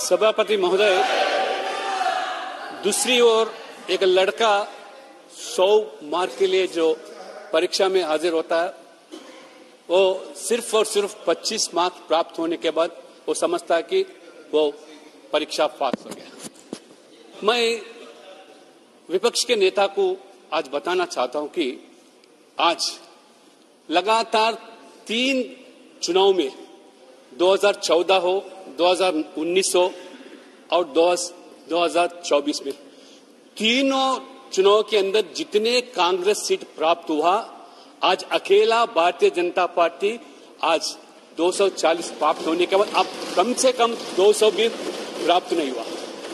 सभापति महोदय, दूसरी ओर एक लड़का 100 मार्क के लिए जो परीक्षा में हाजिर होता है, वो सिर्फ और सिर्फ 25 मार्क प्राप्त होने के बाद वो समझता है कि वो परीक्षा पास हो गया। मैं विपक्ष के नेता को आज बताना चाहता हूं कि आज लगातार 3 चुनाव में 2014 हो, 2019 हो और 2024 में तीनों चुनाव के अंदर जितने कांग्रेस सीट प्राप्त हुआ, आज अकेला भारतीय जनता पार्टी आज 240 प्राप्त होने के बाद अब कम से कम 200 भी प्राप्त नहीं हुआ।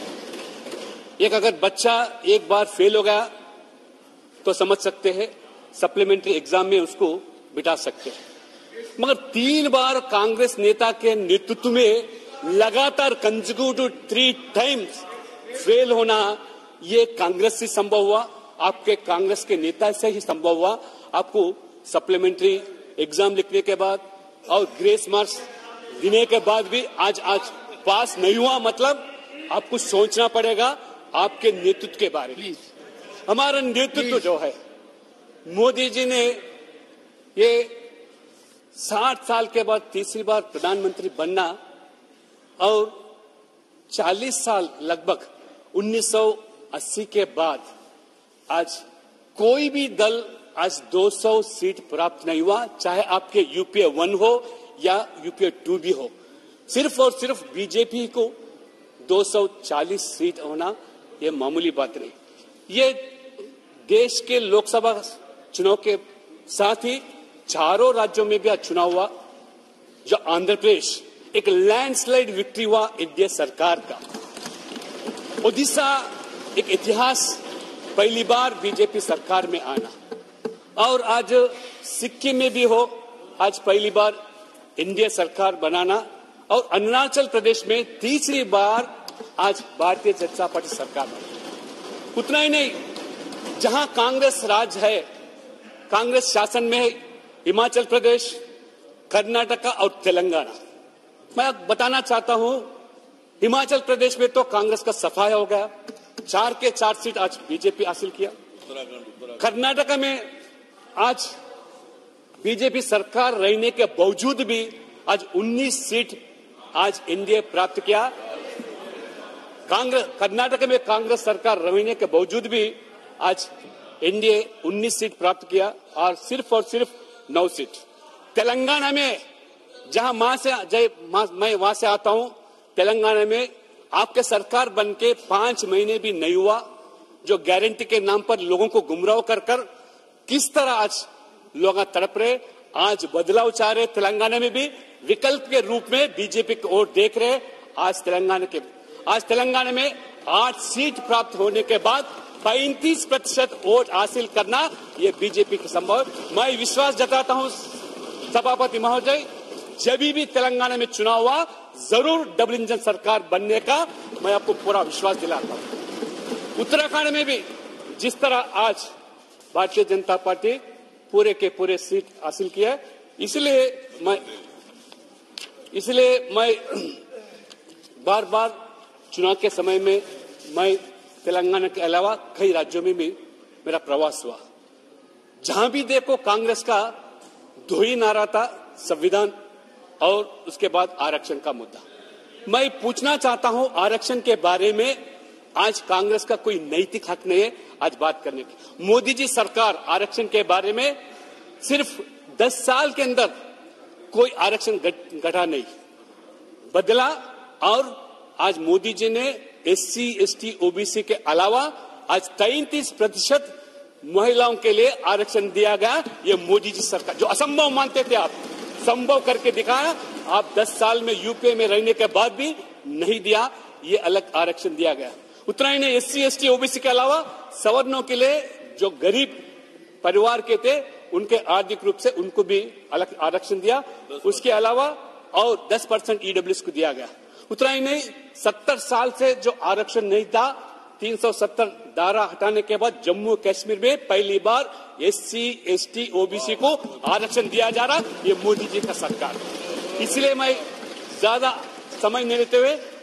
एक अगर बच्चा एक बार फेल हो गया तो समझ सकते हैं सप्लीमेंट्री एग्जाम में उसको बिठा सकते हैं, मगर 3 बार कांग्रेस नेता के नेतृत्व में लगातार कंसेक्यूटिव 3 टाइम्स फेल होना, ये कांग्रेस से संभव हुआ, आपके कांग्रेस के नेता से ही संभव हुआ। आपको सप्लीमेंट्री एग्जाम लिखने के बाद और ग्रेस मार्क्स देने के बाद भी आज पास नहीं हुआ, मतलब आपको सोचना पड़ेगा आपके नेतृत्व के बारे में। हमारा नेतृत्व जो है, मोदी जी ने ये 60 साल के बाद तीसरी बार प्रधानमंत्री बनना और 40 साल लगभग 1980 के बाद आज कोई भी दल आज 200 सीट प्राप्त नहीं हुआ, चाहे आपके यूपीए 1 हो या यूपीए 2 भी हो। सिर्फ और सिर्फ बीजेपी को 240 सीट होना ये मामूली बात नहीं। ये देश के लोकसभा चुनाव के साथ ही चारों राज्यों में भी आज चुनाव हुआ। जो आंध्र प्रदेश एक लैंडस्लाइड विक्ट्री हुआ एनडीए सरकार का। ओडिशा एक इतिहास, पहली बार बीजेपी सरकार में आना, और आज सिक्किम में भी हो, आज पहली बार एनडीए सरकार बनाना, और अरुणाचल प्रदेश में तीसरी बार आज भारतीय जनता पार्टी सरकार बनी। उतना ही नहीं, जहां कांग्रेस राज है, कांग्रेस शासन में है, हिमाचल प्रदेश, कर्नाटका और तेलंगाना। मैं बताना चाहता हूं, हिमाचल प्रदेश में तो कांग्रेस का सफाया हो गया, 4 के 4 सीट आज बीजेपी हासिल किया। कर्नाटका में आज बीजेपी सरकार रहने के बावजूद भी आज 19 सीट आज एनडीए प्राप्त किया। कर्नाटक में कांग्रेस सरकार रहने के बावजूद भी आज एनडीए 19 सीट प्राप्त किया और सिर्फ 9 सीट। तेलंगाना में, जहां मैं वहां से आता हूं, तेलंगाना में आपके सरकार बनके 5 महीने भी नहीं हुआ, जो गारंटी के नाम पर लोगों को गुमराह कर किस तरह आज लोग तड़प रहे, आज बदलाव चाह रहे। तेलंगाना में भी विकल्प के रूप में बीजेपी को वोट देख रहे। आज तेलंगाना में 8 सीट प्राप्त होने के बाद 35% वोट हासिल करना ये बीजेपी का संभव। मैं विश्वास जताता हूं सभापति महोदय, जब भी तेलंगाना में चुनाव हुआ जरूर डबल इंजन सरकार बनने का मैं आपको पूरा विश्वास दिलाता हूं। उत्तराखंड में भी जिस तरह आज भारतीय जनता पार्टी पूरे के पूरे सीट हासिल किया है, इसलिए मैं बार बार चुनाव के समय में मैं तेलंगाना के अलावा कई राज्यों में भी मेरा प्रवास हुआ। जहां भी देखो कांग्रेस का 2 ही नारा था, संविधान और उसके बाद आरक्षण का मुद्दा। मैं पूछना चाहता हूं आरक्षण के बारे में, आज कांग्रेस का कोई नैतिक हक नहीं है आज बात करने की। मोदी जी सरकार आरक्षण के बारे में सिर्फ 10 साल के अंदर कोई आरक्षण घटा नहीं, बदला, और आज मोदी जी ने एससी, एसटी, ओबीसी के अलावा आज 33% महिलाओं के लिए आरक्षण दिया गया। ये मोदी जी सरकार, जो असंभव मानते थे आप, संभव करके दिखाया। आप 10 साल में यूपीए में रहने के बाद भी नहीं दिया, ये अलग आरक्षण दिया गया। उतना ही नहीं, एससी, एसटी, ओबीसी के अलावा सवर्णों के लिए जो गरीब परिवार के थे उनके आर्थिक रूप से उनको भी अलग आरक्षण दिया। उसके अलावा और 10% ईडब्ल्यूएस को दिया गया। उतना ही नहीं, 70 साल से जो आरक्षण नहीं था, 370 धारा हटाने के बाद जम्मू कश्मीर में पहली बार एससी, एसटी, ओबीसी को आरक्षण दिया जा रहा, ये मोदी जी का सरकार। इसलिए मैं ज्यादा समय नहीं लेते हुए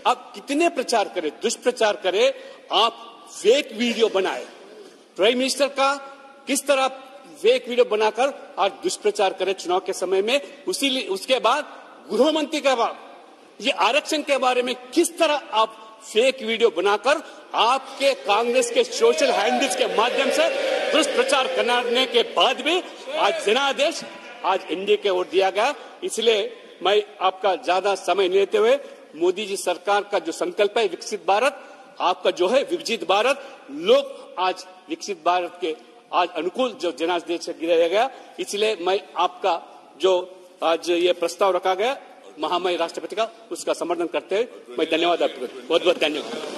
आप कितने प्रचार करें, दुष्प्रचार करें, आप फेक वीडियो बनाए, प्राइम मिनिस्टर का किस तरह फेक वीडियो बनाकर आज दुष्प्रचार करें चुनाव के समय में, उसके बाद गृह मंत्री के बाद ये आरक्षण के बारे में किस तरह आप फेक वीडियो बनाकर आपके कांग्रेस के सोशल हैंडल्स के माध्यम से दुष्प्रचार करने के बाद भी आज जनादेश आज एनडीए के ओर दिया गया। इसलिए मैं आपका ज्यादा समय नहीं लेते हुए मोदी जी सरकार का जो संकल्प है विकसित भारत, आपका जो है विभाजित भारत, लोग आज विकसित भारत के आज अनुकूल जो जनादेश गिराया गया, इसलिए मैं आपका जो आज ये प्रस्ताव रखा गया महामहिम राष्ट्रपति का, उसका समर्थन करते हुए मैं धन्यवाद आपको बहुत बहुत धन्यवाद।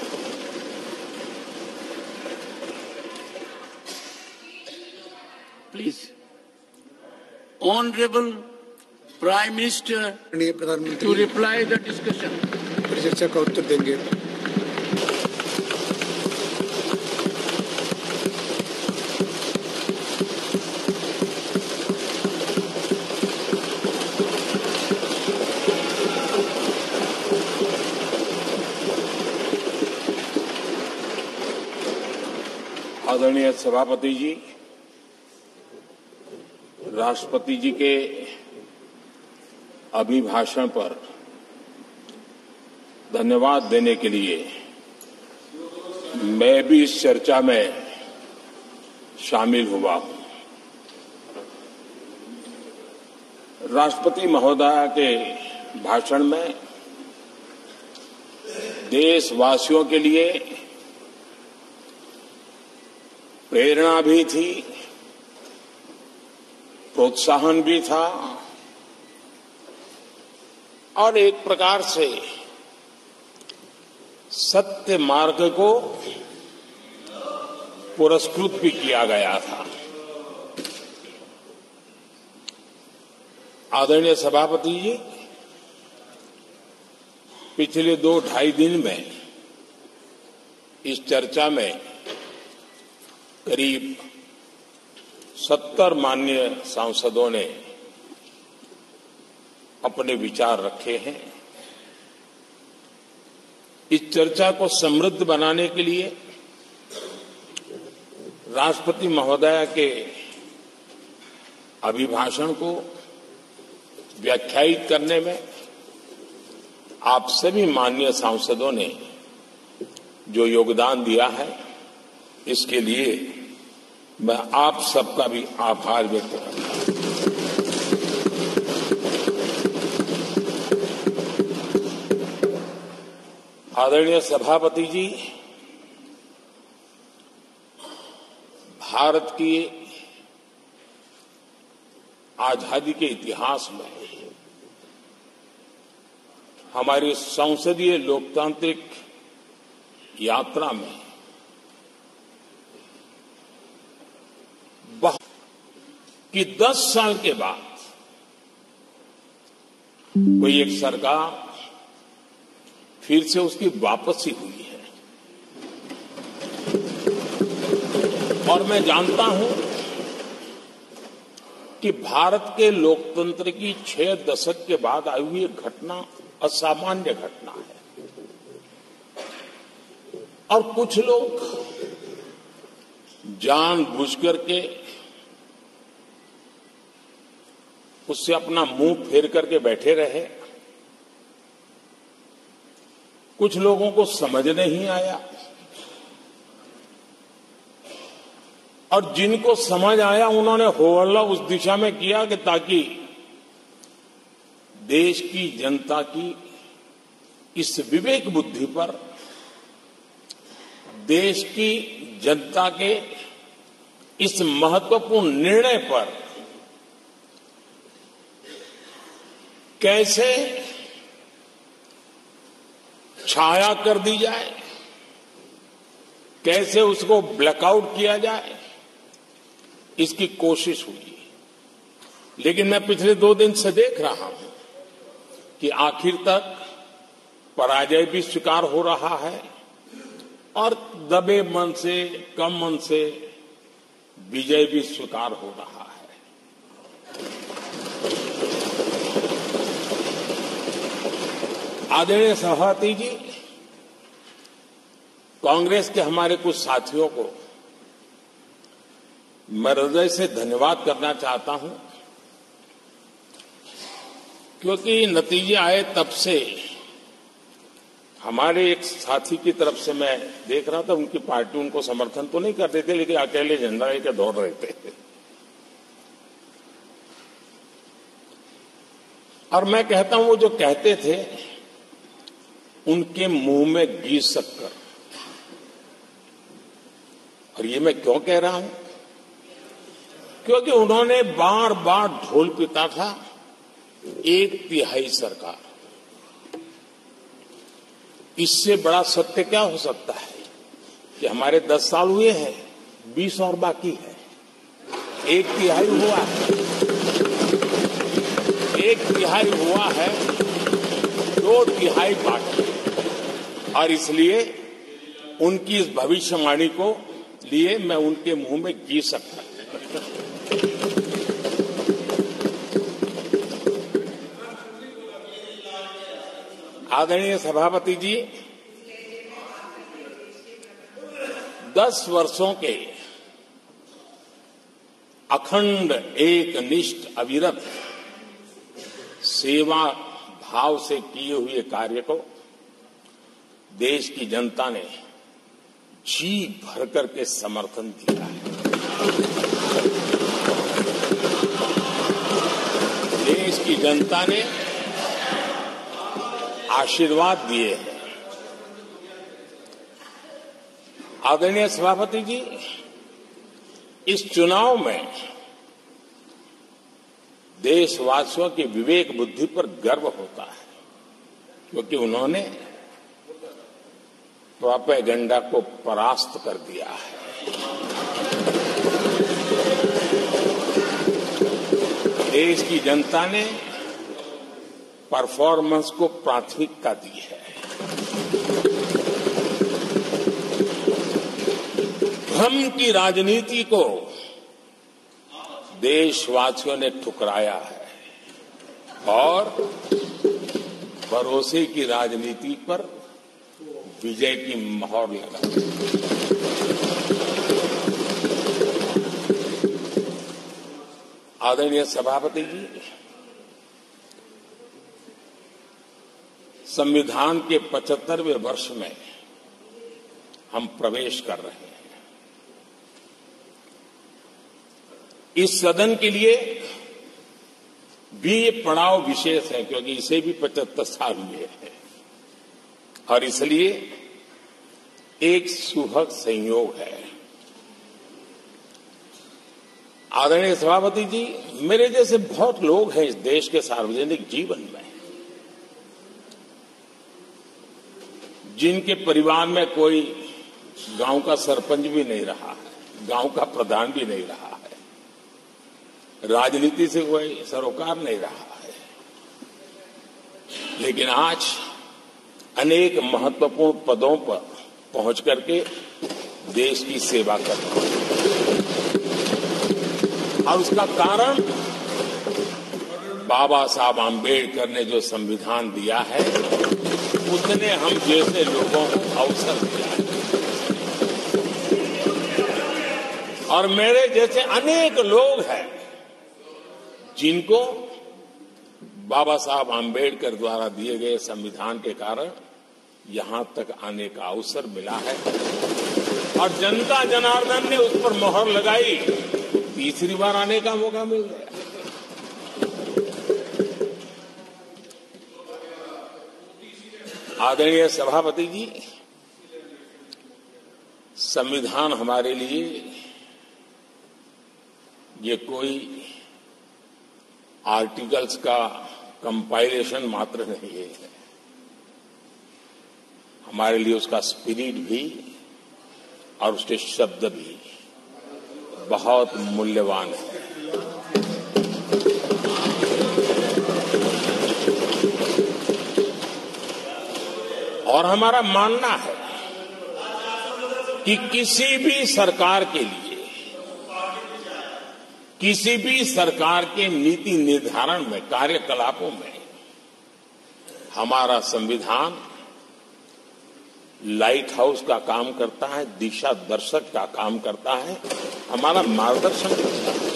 Please honourable prime minister to reply the discussion. चर्चा का उत्तर देंगे। आदरणीय सभापति जी, राष्ट्रपति जी के अभिभाषण पर धन्यवाद देने के लिए मैं भी इस चर्चा में शामिल हुआ हूं। राष्ट्रपति महोदया के भाषण में देशवासियों के लिए प्रेरणा भी थी, प्रोत्साहन भी था और एक प्रकार से सत्य मार्ग को पुरस्कृत भी किया गया था। आदरणीय सभापति जी, पिछले 2-2.5 दिन में इस चर्चा में करीब 70 माननीय सांसदों ने अपने विचार रखे हैं। इस चर्चा को समृद्ध बनाने के लिए राष्ट्रपति महोदया के अभिभाषण को व्याख्यायित करने में आप सभी माननीय सांसदों ने जो योगदान दिया है, इसके लिए मैं आप सबका भी आभार व्यक्त करता हूं। आदरणीय सभापति जी, भारत की आजादी के इतिहास में हमारी संसदीय लोकतांत्रिक यात्रा में कि 10 साल के बाद कोई एक सरकार फिर से उसकी वापसी हुई है। और मैं जानता हूं कि भारत के लोकतंत्र की 6 दशक के बाद आई हुई एक घटना असामान्य घटना है और कुछ लोग जानबूझ करके उससे अपना मुंह फेर करके बैठे रहे। कुछ लोगों को समझ नहीं आया और जिनको समझ आया उन्होंने हो हल्ला उस दिशा में किया कि ताकि देश की जनता की इस विवेक बुद्धि पर, देश की जनता के इस महत्वपूर्ण निर्णय पर कैसे छाया कर दी जाए, कैसे उसको ब्लैकआउट किया जाए, इसकी कोशिश हुई। लेकिन मैं पिछले 2 दिन से देख रहा हूं कि आखिर तक पराजय भी स्वीकार हो रहा है और दबे मन से, कम मन से विजय भी स्वीकार हो रहा है। आदरणीय सभापति जी, कांग्रेस के हमारे कुछ साथियों को मैं हृदय से धन्यवाद करना चाहता हूं, क्योंकि नतीजे आए तब से हमारे एक साथी की तरफ से मैं देख रहा था, उनकी पार्टी उनको समर्थन तो नहीं कर रही थी, लेकिन अकेले झंडा लेकर दौड़ रहे थे। और मैं कहता हूं, वो जो कहते थे उनके मुंह में घी शक्कर। और ये मैं क्यों कह रहा हूं? क्योंकि उन्होंने बार बार ढोल पीटा था 1/3 सरकार। इससे बड़ा सत्य क्या हो सकता है कि हमारे 10 साल हुए हैं, 20 और बाकी है, 1/3 हुआ है, 1/3 हुआ है, 2/3 बाकी है। और इसलिए उनकी इस भविष्यवाणी को लिए मैं उनके मुंह में घी सकता। आदरणीय सभापति जी, 10 वर्षों के अखंड एकनिष्ठ अविरत सेवा भाव से किए हुए कार्य को देश की जनता ने जी भर करके समर्थन दिया है। देश की जनता ने आशीर्वाद दिए हैं। आदरणीय सभापति जी, इस चुनाव में देशवासियों की विवेक बुद्धि पर गर्व होता है, क्योंकि उन्होंने प्रोपेगेंडा को परास्त कर दिया है। देश की जनता ने परफॉर्मेंस को प्राथमिकता दी है। भ्रम की राजनीति को देशवासियों ने ठुकराया है और भरोसे की राजनीति पर विजय की मोहर लगा। आदरणीय सभापति जी, संविधान के 75वें वर्ष में हम प्रवेश कर रहे हैं। इस सदन के लिए भी ये पड़ाव विशेष है, क्योंकि इसे भी 75 साल हुए हैं और इसलिए एक सुखद संयोग है। आदरणीय सभापति जी, मेरे जैसे बहुत लोग हैं इस देश के सार्वजनिक जीवन में, जिनके परिवार में कोई गांव का सरपंच भी नहीं रहा है, गांव का प्रधान भी नहीं रहा है, राजनीति से कोई सरोकार नहीं रहा है, लेकिन आज अनेक महत्वपूर्ण पदों पर पहुंच करके देश की सेवा कर रहे हैं। और उसका कारण बाबा साहब आम्बेडकर ने जो संविधान दिया है, उसने हम जैसे लोगों को अवसर दिया है। और मेरे जैसे अनेक लोग हैं जिनको बाबा साहब आम्बेडकर द्वारा दिए गए संविधान के कारण यहां तक आने का अवसर मिला है और जनता जनार्दन ने उस पर मोहर लगाई, तीसरी बार आने का मौका मिल गया। आदरणीय सभापति जी, संविधान हमारे लिए ये कोई आर्टिकल्स का कंपाइलेशन मात्र नहीं है, हमारे लिए उसका स्पिरिट भी और उसके शब्द भी बहुत मूल्यवान है। और हमारा मानना है कि किसी भी सरकार के लिए, किसी भी सरकार के नीति निर्धारण में, कार्यकलापों में हमारा संविधान लाइट हाउस का काम करता है, दिशा दर्शक का काम करता है, हमारा मार्गदर्शन करता है।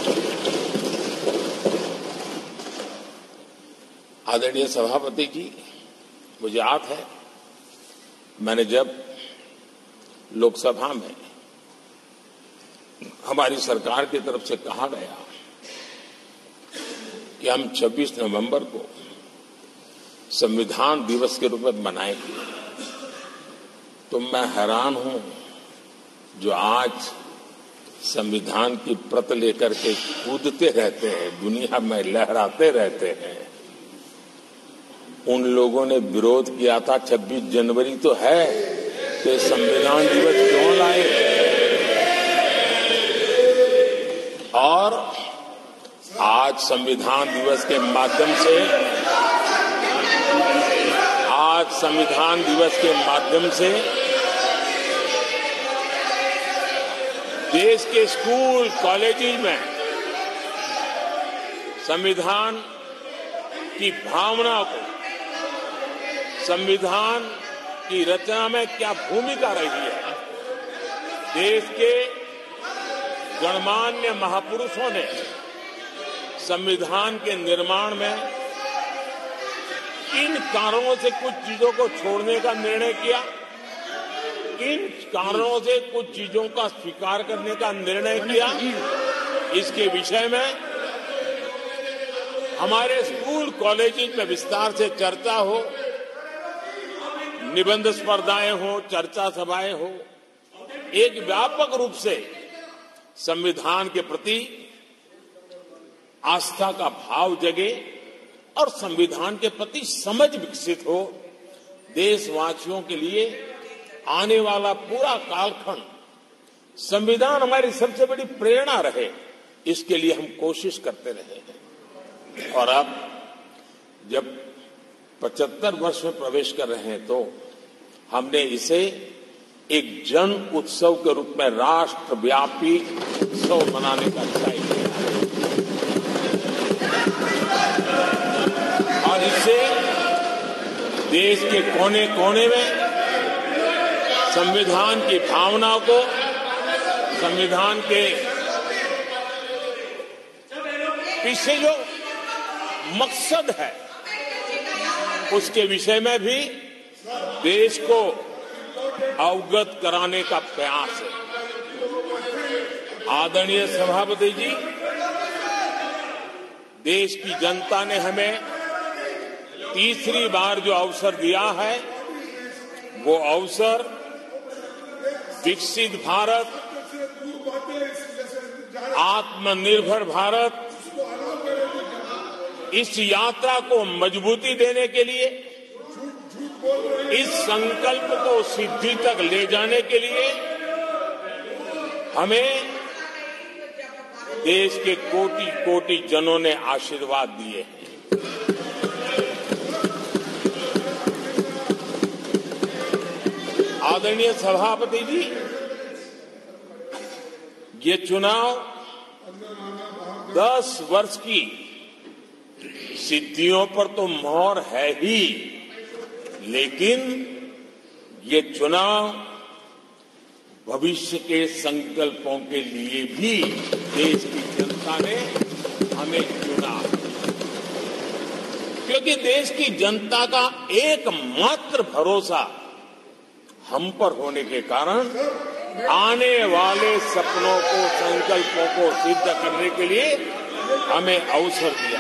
आदरणीय सभापति जी, मुझे याद है मैंने जब लोकसभा में हमारी सरकार की तरफ से कहा गया कि हम 26 नवंबर को संविधान दिवस के रूप में मनाएंगे, तो मैं हैरान हूं जो आज संविधान की प्रत लेकर के कूदते रहते हैं, दुनिया में लहराते रहते हैं, उन लोगों ने विरोध किया था 26 जनवरी तो है, तो संविधान दिवस क्यों लाए। और आज संविधान दिवस के माध्यम से देश के स्कूल कॉलेजेस में संविधान की भावना को, संविधान की रचना में क्या भूमिका रही है, देश के गणमान्य महापुरुषों ने संविधान के निर्माण में किन कारणों से कुछ चीजों को छोड़ने का निर्णय किया, किन कारणों से कुछ चीजों का स्वीकार करने का निर्णय किया, इसके विषय में हमारे स्कूल कॉलेजेस में विस्तार से चर्चा हो, निबंध स्पर्धाएं हो, चर्चा सभाएं हो, एक व्यापक रूप से संविधान के प्रति आस्था का भाव जगे और संविधान के प्रति समझ विकसित हो। देशवासियों के लिए आने वाला पूरा कालखंड संविधान हमारी सबसे बड़ी प्रेरणा रहे, इसके लिए हम कोशिश करते रहे हैं। और अब जब 75 वर्ष में प्रवेश कर रहे हैं तो हमने इसे एक जन उत्सव के रूप में राष्ट्रव्यापी उत्सव मनाने का तय किया है और इससे देश के कोने कोने में संविधान की भावना को, संविधान के पीछे जो मकसद है उसके विषय में भी देश को अवगत कराने का प्रयास है। आदरणीय सभापति जी, देश की जनता ने हमें तीसरी बार जो अवसर दिया है वो अवसर विकसित भारत, आत्मनिर्भर भारत, इस यात्रा को मजबूती देने के लिए, इस संकल्प को सिद्धि तक ले जाने के लिए हमें देश के कोटि कोटि जनों ने आशीर्वाद दिए हैं। आदरणीय सभापति जी, ये चुनाव 10 वर्ष की सिद्धियों पर तो मोहर है ही, लेकिन ये चुनाव भविष्य के संकल्पों के लिए भी देश की जनता ने हमें चुना, क्योंकि देश की जनता का एकमात्र भरोसा हम पर होने के कारण आने वाले सपनों को, संकल्पों को सिद्ध करने के लिए हमें अवसर दिया।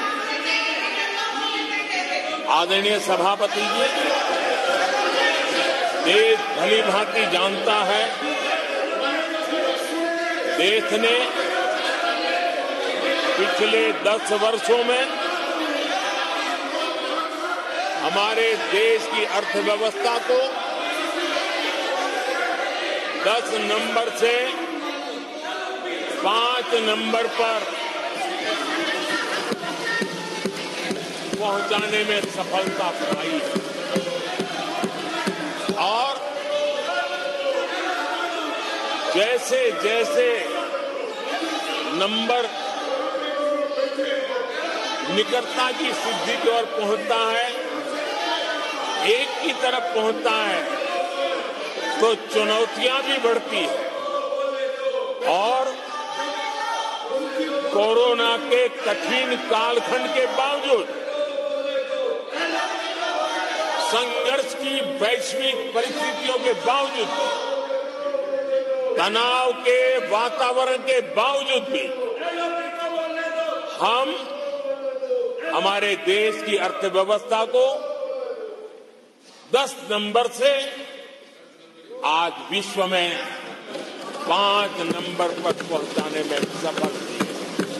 आदरणीय सभापति जी, देश भली भांति जानता है, देश ने पिछले 10 वर्षों में हमारे देश की अर्थव्यवस्था को 10 नंबर से 5 नंबर पर पहुंचाने में सफलता पाई और जैसे जैसे नंबर निकटता की सिद्धि की ओर पहुंचता है, एक की तरफ पहुंचता है तो चुनौतियां भी बढ़ती है और कोरोना के कठिन कालखंड के बावजूद, संघर्ष की वैश्विक परिस्थितियों के बावजूद, तनाव के वातावरण के बावजूद भी हम हमारे देश की अर्थव्यवस्था को 10 नंबर से आज विश्व में 5 नंबर पर पहुंचाने में सफल हुई है।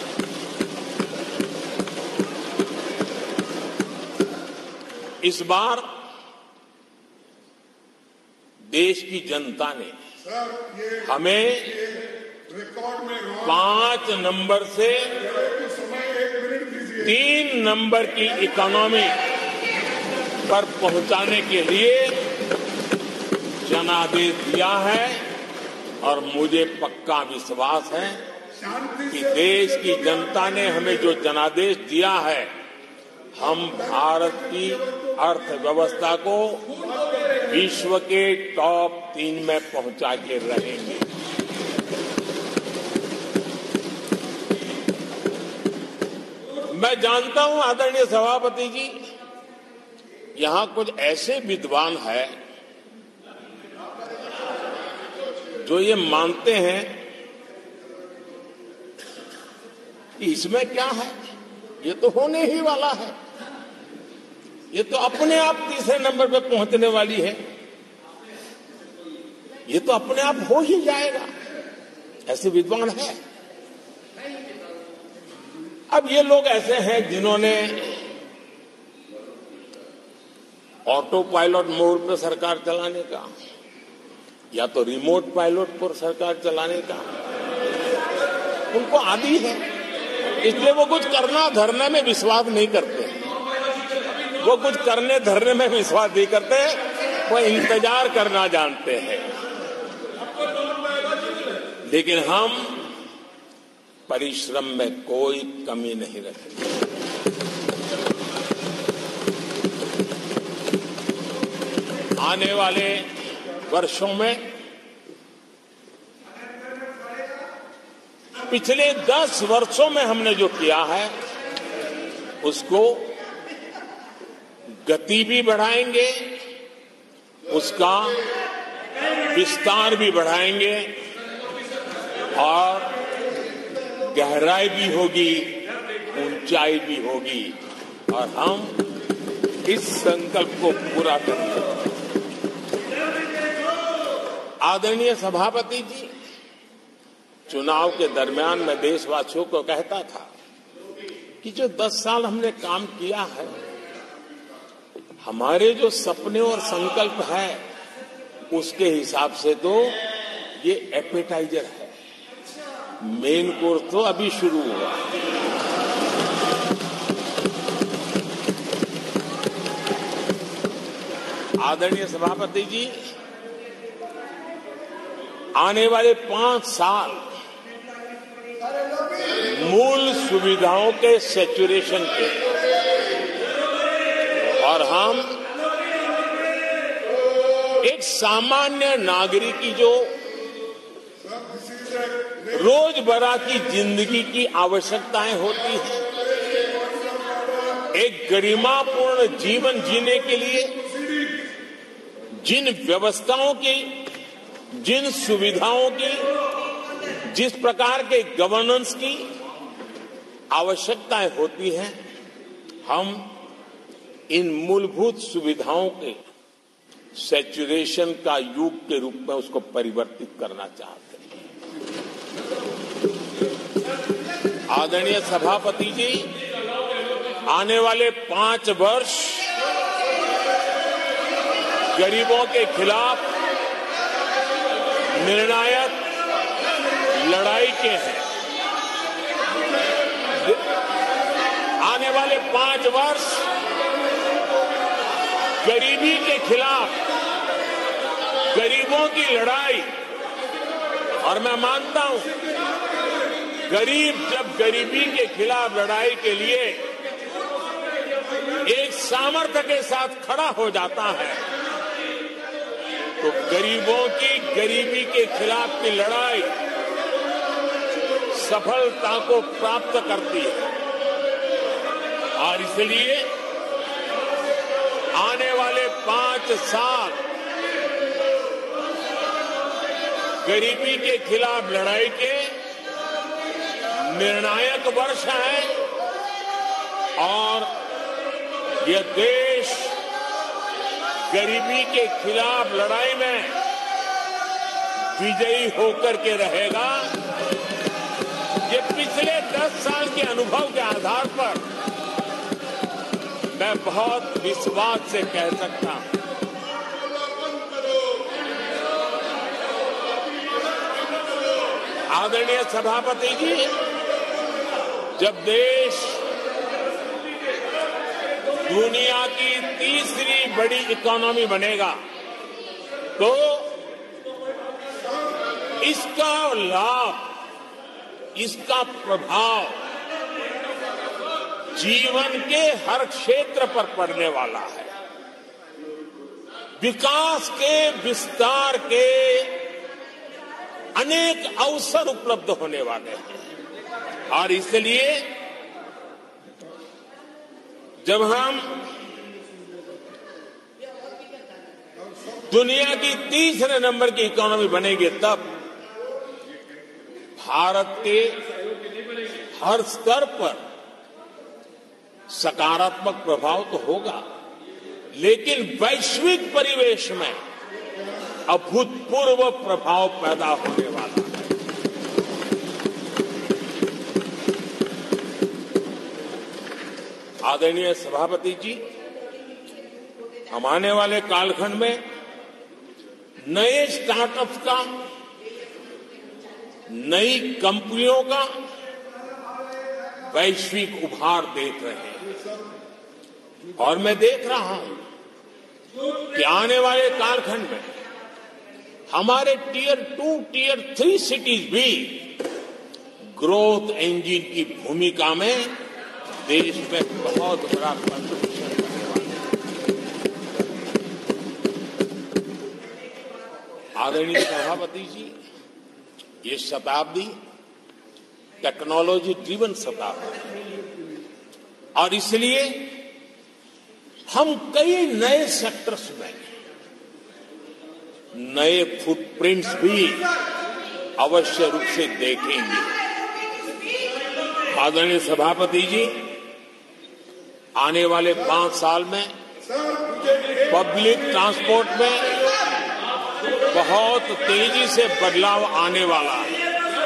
इस बार देश की जनता ने हमें 5 नंबर से 3 नंबर की इकोनॉमी पर पहुंचाने के लिए जनादेश दिया है और मुझे पक्का विश्वास है कि देश की जनता ने हमें जो जनादेश दिया है, हम भारत की अर्थव्यवस्था को विश्व के टॉप 3 में पहुंचा के रहेंगे। मैं जानता हूं आदरणीय सभापति जी, यहां कुछ ऐसे विद्वान हैं जो ये मानते हैं कि इसमें क्या है, ये तो होने ही वाला है, ये तो अपने आप तीसरे नंबर पे पहुंचने वाली है, ये तो अपने आप हो ही जाएगा। ऐसे विद्वान हैं। अब ये लोग ऐसे हैं जिन्होंने ऑटो पायलट मोड पर सरकार चलाने का या तो रिमोट पायलट पर सरकार चलाने का उनको आदी है, इसलिए वो कुछ करना धरने में विश्वास नहीं करते। वो कुछ करने धरने में विश्वास नहीं करते, वो इंतजार करना जानते हैं। लेकिन हम परिश्रम में कोई कमी नहीं रखेंगे। आने वाले वर्षों में पिछले 10 वर्षों में हमने जो किया है उसको गति भी बढ़ाएंगे, उसका विस्तार भी बढ़ाएंगे और गहराई भी होगी, ऊंचाई भी होगी और हम इस संकल्प को पूरा करेंगे। आदरणीय सभापति जी, चुनाव के दरमियान मैं देशवासियों को कहता था कि जो 10 साल हमने काम किया है, हमारे जो सपने और संकल्प है उसके हिसाब से तो ये एपेटाइजर है, मेन कोर्स तो अभी शुरू हुआ। आदरणीय सभापति जी, आने वाले 5 साल मूल सुविधाओं के सैचुरेशन के और हम एक सामान्य नागरिक की जो रोजमर्रा की जिंदगी की आवश्यकताएं होती हैं, एक गरिमापूर्ण जीवन जीने के लिए जिन व्यवस्थाओं की, जिन सुविधाओं की, जिस प्रकार के गवर्नेंस की आवश्यकताएं होती हैं, हम इन मूलभूत सुविधाओं के सैचुरेशन का युग के रूप में उसको परिवर्तित करना चाहते हैं। आदरणीय सभापति जी, आने वाले 5 वर्ष गरीबों के खिलाफ निर्णायक लड़ाई के हैं। आने वाले 5 वर्ष गरीबी के खिलाफ, गरीबों की लड़ाई, और मैं मानता हूं गरीब जब गरीबी के खिलाफ लड़ाई के लिए एक सामर्थ्य के साथ खड़ा हो जाता है तो गरीबों की गरीबी के खिलाफ की लड़ाई सफलता को प्राप्त करती है। और इसलिए आने वाले 5 साल गरीबी के खिलाफ लड़ाई के निर्णायक वर्ष है और यह देश गरीबी के खिलाफ लड़ाई में विजयी होकर के रहेगा। ये पिछले 10 साल के अनुभव के आधार पर मैं बहुत विश्वास से कह सकता हूं। आदरणीय सभापति जी, जब देश दुनिया की तीसरी बड़ी इकोनॉमी बनेगा तो इसका लाभ, इसका प्रभाव जीवन के हर क्षेत्र पर पड़ने वाला है। विकास के विस्तार के अनेक अवसर उपलब्ध होने वाले हैं और इसलिए जब हम दुनिया की तीसरे नंबर की इकोनॉमी बनेंगे तब भारत के हर स्तर पर सकारात्मक प्रभाव तो होगा, लेकिन वैश्विक परिवेश में अभूतपूर्व प्रभाव पैदा होने वाला है। आदरणीय सभापति जी, हम आने वाले कालखंड में नए स्टार्टअप्स का, नई कंपनियों का वैश्विक उभार देख रहे हैं और मैं देख रहा हूं कि आने वाले कालखंड में हमारे टियर 2, टियर 3 सिटीज भी ग्रोथ इंजन की भूमिका में देश में बहुत बड़ा कंट्रीब्यूशन करने वाले हैं। आदरणीय सभापति जी, ये शताब्दी टेक्नोलॉजी ड्रिवन शताब्दी है और इसलिए हम कई नए सेक्टर्स में नए फुटप्रिंट्स भी अवश्य रूप से देखेंगे। आदरणीय सभापति जी, आने वाले 5 साल में पब्लिक ट्रांसपोर्ट में बहुत तेजी से बदलाव आने वाला है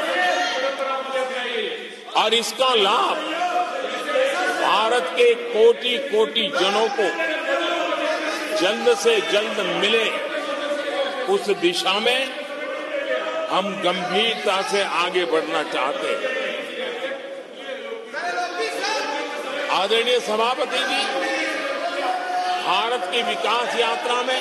और इसका लाभ भारत के कोटि-कोटि जनों को जल्द से जल्द मिले, उस दिशा में हम गंभीरता से आगे बढ़ना चाहते हैं। आदरणीय सभापति जी, भारत की विकास यात्रा में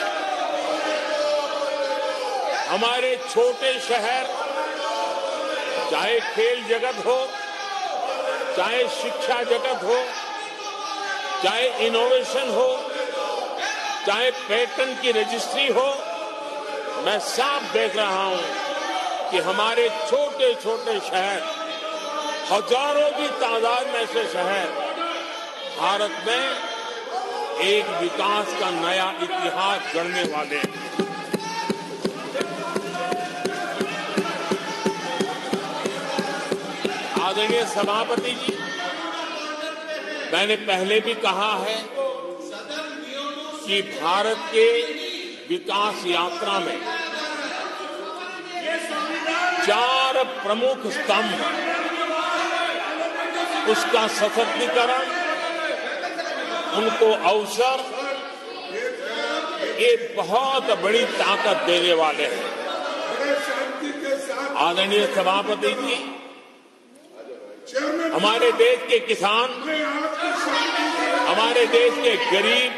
हमारे छोटे शहर, चाहे खेल जगत हो, चाहे शिक्षा जगत हो, चाहे इनोवेशन हो, चाहे पेटेंट की रजिस्ट्री हो, मैं साफ देख रहा हूं कि हमारे छोटे छोटे शहर, हजारों की तादाद में से शहर भारत में एक विकास का नया इतिहास गढ़ने वाले हैं। आदरणीय सभापति जी, मैंने पहले भी कहा है कि भारत के विकास यात्रा में 4 प्रमुख स्तंभ, उसका सशक्तिकरण, उनको अवसर, ये बहुत बड़ी ताकत देने वाले हैं। आदरणीय सभापति जी, हमारे देश के किसान, हमारे देश के गरीब,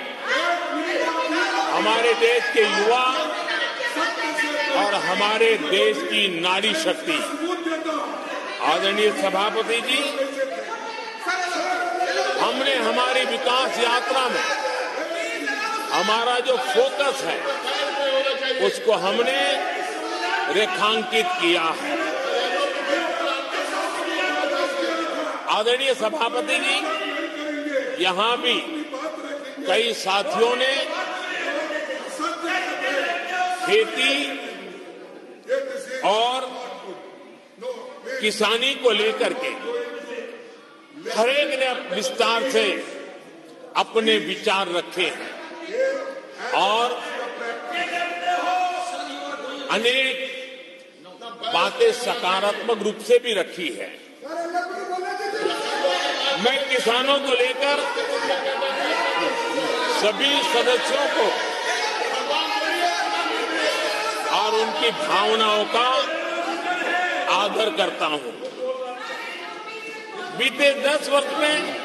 हमारे देश के युवा और हमारे देश की नारी शक्ति, आदरणीय सभापति जी, हम हमने हमारी विकास यात्रा में हमारा जो फोकस है उसको हमने रेखांकित किया है। आदरणीय सभापति जी, यहां भी कई साथियों ने खेती और किसानी को लेकर के हर एक ने विस्तार से अपने विचार रखे हैं और अनेक बातें सकारात्मक रूप से भी रखी है। मैं किसानों को लेकर सभी सदस्यों को और उनकी भावनाओं का आदर करता हूं। बीते 10 वर्ष में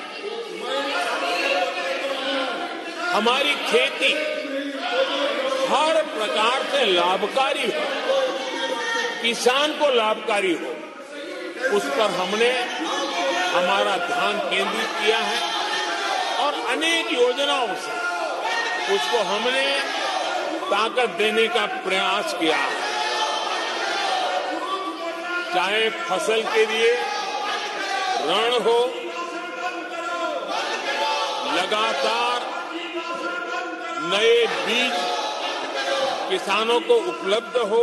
हमारी खेती हर प्रकार से लाभकारी हो, किसान को लाभकारी हो, उस पर हमने हमारा ध्यान केंद्रित किया है और अनेक योजनाओं से उसको हमने ताकत देने का प्रयास किया है। चाहे फसल के लिए ऋण हो, लगातार नए बीज किसानों को उपलब्ध हो,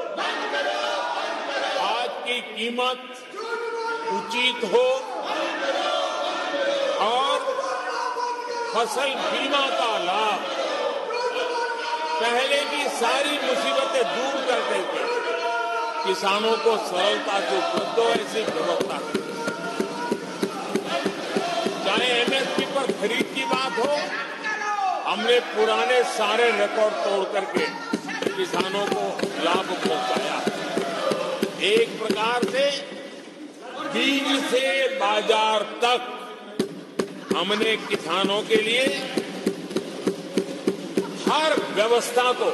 आज की कीमत उचित हो और फसल बीमा का लाभ पहले की सारी मुसीबतें दूर कर देते किसानों को सरलता से उपलब्ध हो, ऐसी व्यवस्था है। चाहे एमएसपी पर खरीद की बात हो, हमने पुराने सारे रिकॉर्ड तोड़ करके किसानों को लाभ पहुंचाया। एक प्रकार से बीज से बाजार तक हमने किसानों के लिए हर व्यवस्था को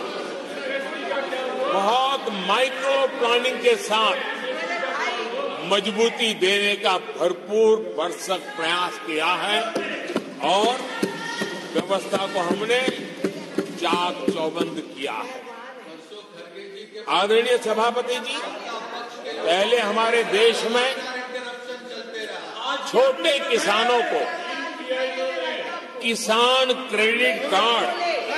बहुत माइक्रो प्लानिंग के साथ मजबूती देने का भरपूर भरसक प्रयास किया है और व्यवस्था को हमने चाक चौबंद किया है। आदरणीय सभापति जी, पहले हमारे देश में छोटे किसानों को किसान क्रेडिट कार्ड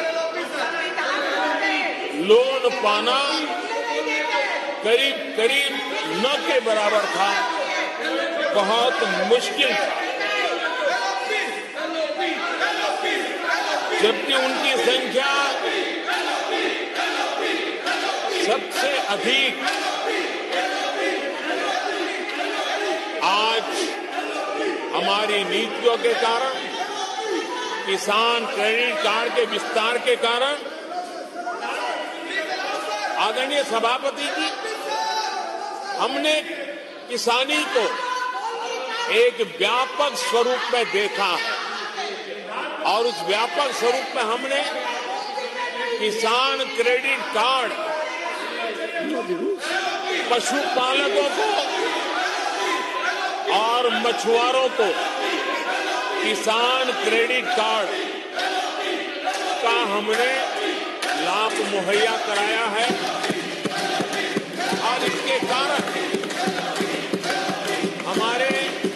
लोन पाना करीब करीब न के बराबर था, बहुत मुश्किल था, जबकि उनकी संख्या सबसे अधिक आज हमारी नीतियों के कारण, किसान क्रेडिट कार्ड के विस्तार के कारण, आदरणीय सभापति जी, हमने किसानी को एक व्यापक स्वरूप में देखा और उस व्यापक स्वरूप में हमने किसान क्रेडिट कार्ड पशुपालकों को और मछुआरों को किसान क्रेडिट कार्ड का हमने लाभ मुहैया कराया है और इसके कारण हमारे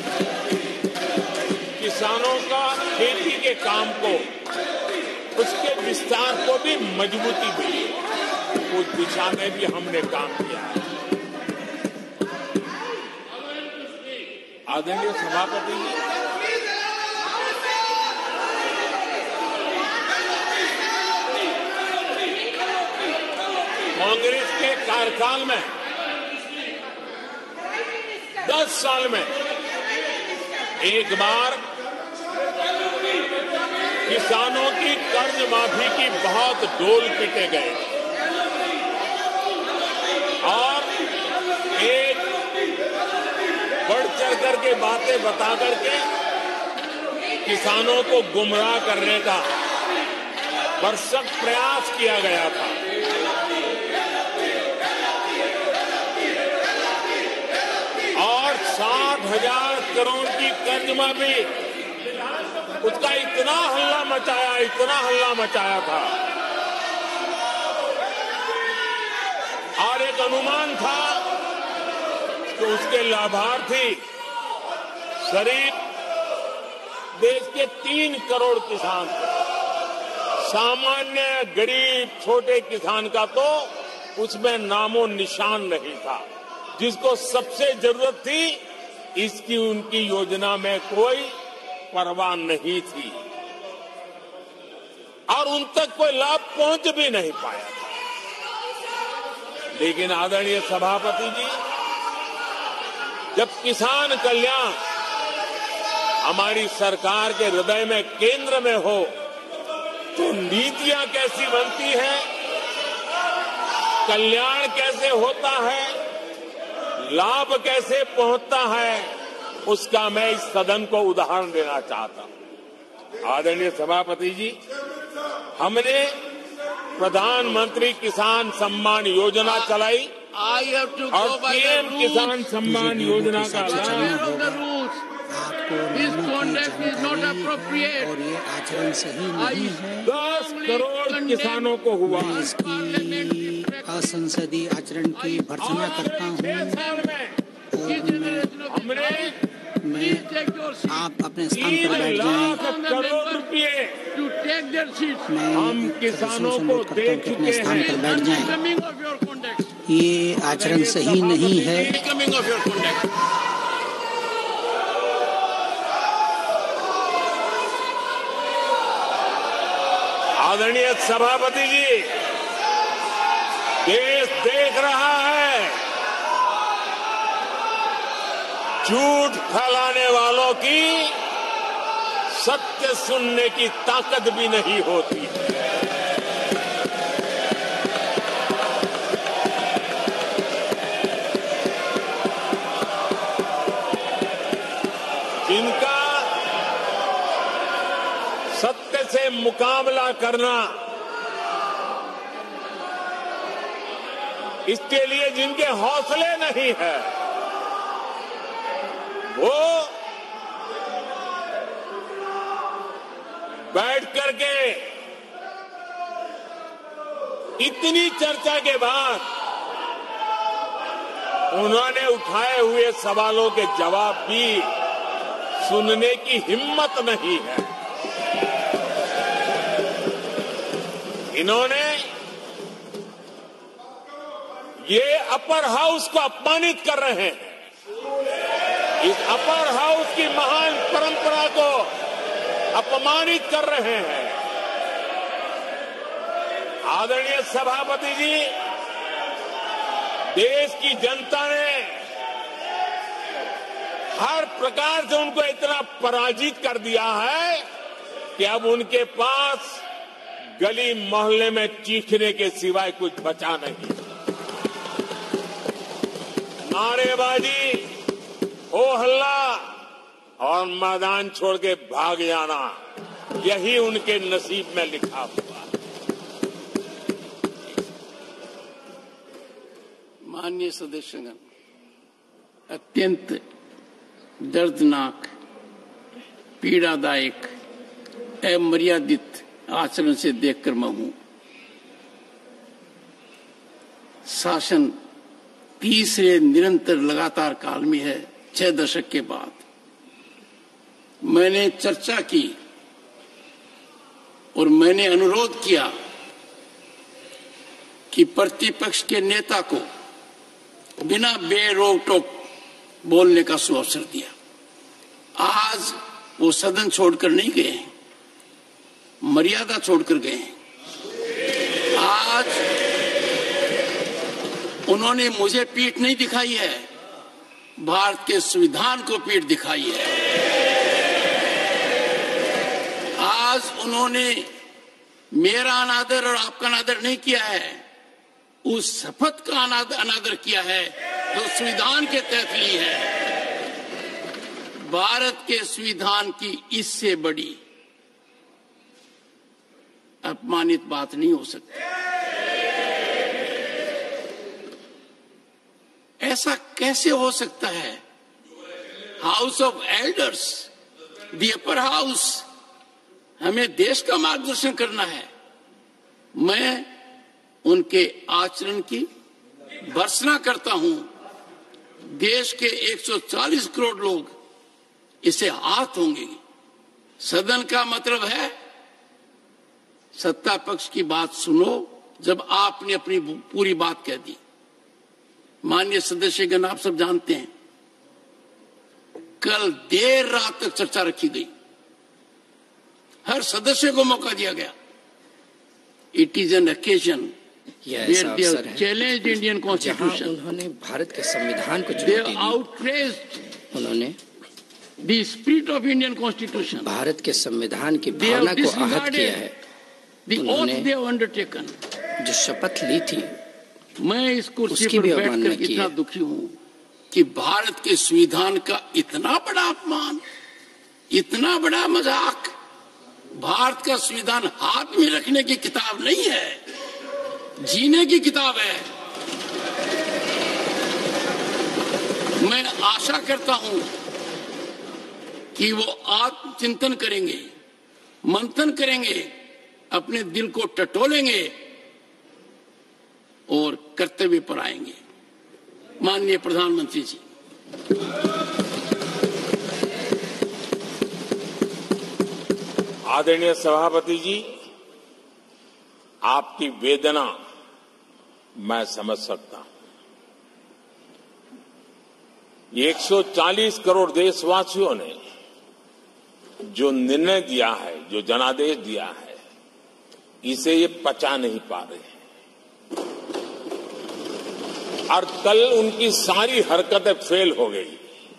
किसानों का खेती के काम को, उसके विस्तार को भी मजबूती मिली। उस दिशा में भी हमने काम किया है। आदरणीय सभापति जी, कांग्रेस के कार्यकाल में 10 साल में एक बार किसानों की कर्ज माफी की बहुत डोल पीटे गए और एक बढ़ चढ़ करके बातें बता करके किसानों को गुमराह करने का भरसक प्रयास किया गया था। और 60,000 करोड़ की कर्ज माफी उसका इतना हल्ला मचाया था और एक अनुमान था कि उसके लाभार्थी करीब देश के 3 करोड़ किसान थे। सामान्य गरीब छोटे किसान का तो उसमें नामो निशान नहीं था। जिसको सबसे जरूरत थी इसकी उनकी योजना में कोई परवाह नहीं थी और उन तक कोई लाभ पहुंच भी नहीं पाया था। लेकिन आदरणीय सभापति जी, जब किसान कल्याण हमारी सरकार के हृदय में केंद्र में हो तो नीतियां कैसी बनती हैं, कल्याण कैसे होता है, लाभ कैसे पहुंचता है, उसका मैं इस सदन को उदाहरण देना चाहता हूं। आदरणीय सभापति जी, हमने प्रधानमंत्री किसान सम्मान योजना चलाई और पीएम किसान सम्मान योजना का लाभ This conduct is not appropriate. और ये आचरण सही नहीं है। 10 करोड़ किसानों को हुआ। इसकी असंसदीय आचरण की भर्त्सना करता हूँ। मैं आप अपने स्थान पर बैठ जाएं। करोड़ रुपए हम किसानों को दे चुके हैं। स्थान पर बैठ जाएं। ये आचरण सही नहीं है। आदरणीय सभापति जी, देश देख रहा है, झूठ फैलाने वालों की सत्य सुनने की ताकत भी नहीं होती। जिनका सत्य से मुकाबला करना, इसके लिए जिनके हौसले नहीं है, वो बैठ करके इतनी चर्चा के बाद उन्होंने उठाए हुए सवालों के जवाब भी सुनने की हिम्मत नहीं है। इन्होंने ये अपर हाउस को अपमानित कर रहे हैं। इस अपर हाउस की महान परंपरा को अपमानित कर रहे हैं। आदरणीय सभापति जी, देश की जनता ने हर प्रकार से उनको इतना पराजित कर दिया है कि अब उनके पास गली मोहल्ले में चीखने के सिवाय कुछ बचा नहीं। नारेबाजी, हो हल्ला और मैदान छोड़ के भाग जाना, यही उनके नसीब में लिखा हुआ। माननीय सदस्यगण, अत्यंत दर्दनाक, पीड़ादायक, अमर्यादित आचरण से देखकर मैं हूं। शासन तीसरे निरंतर लगातार काल में है, 6 दशक के बाद। मैंने चर्चा की और मैंने अनुरोध किया कि प्रतिपक्ष के नेता को बिना बेरोक टोक बोलने का सुअवसर दिया। आज वो सदन छोड़कर नहीं गए, मर्यादा छोड़कर गए। आज उन्होंने मुझे पीठ नहीं दिखाई है, भारत के संविधान को पीठ दिखाई है। आज उन्होंने मेरा अनादर और आपका अनादर नहीं किया है, उस शपथ का अनादर किया है जो संविधान के तहत ली है। भारत के संविधान की इससे बड़ी अपमानित बात नहीं हो सकती। ऐसा कैसे हो सकता है? House of elders the upper house हमें देश का मार्गदर्शन करना है। मैं उनके आचरण की भर्त्सना करता हूं। देश के 140 करोड़ लोग इसे हाथ होंगे। सदन का मतलब है सत्ता पक्ष की बात सुनो जब आपने अपनी पूरी बात कह दी। माननीय सदस्यगण, आप सब जानते हैं कल देर रात तक चर्चा रखी गई, हर सदस्य को मौका दिया गया। It is an occasion challenge Indian constitution. उन्होंने भारत के संविधान को दे आउटरेज्ड उन्होंने the spirit of Indian constitution, भारत के संविधान की भावना को आहत किया है। उन्होंने अंडरटेकन, जो शपथ ली थी, मैं इस कुर्सी पर बैठकर इतना दुखी हूं कि भारत के संविधान का इतना बड़ा अपमान, इतना बड़ा मजाक। भारत का संविधान हाथ में रखने की किताब नहीं है, जीने की किताब है। मैं आशा करता हूं कि वो आत्मचिंतन करेंगे, मंथन करेंगे, अपने दिल को टटोलेंगे और कर्तव्य पर आएंगे। माननीय प्रधानमंत्री जी, आदरणीय सभापति जी, आपकी वेदना मैं समझ सकता हूं। ये 140 करोड़ देशवासियों ने जो निर्णय दिया है, जो जनादेश दिया है, इसे ये पचा नहीं पा रहे हैं और कल उनकी सारी हरकतें फेल हो गई।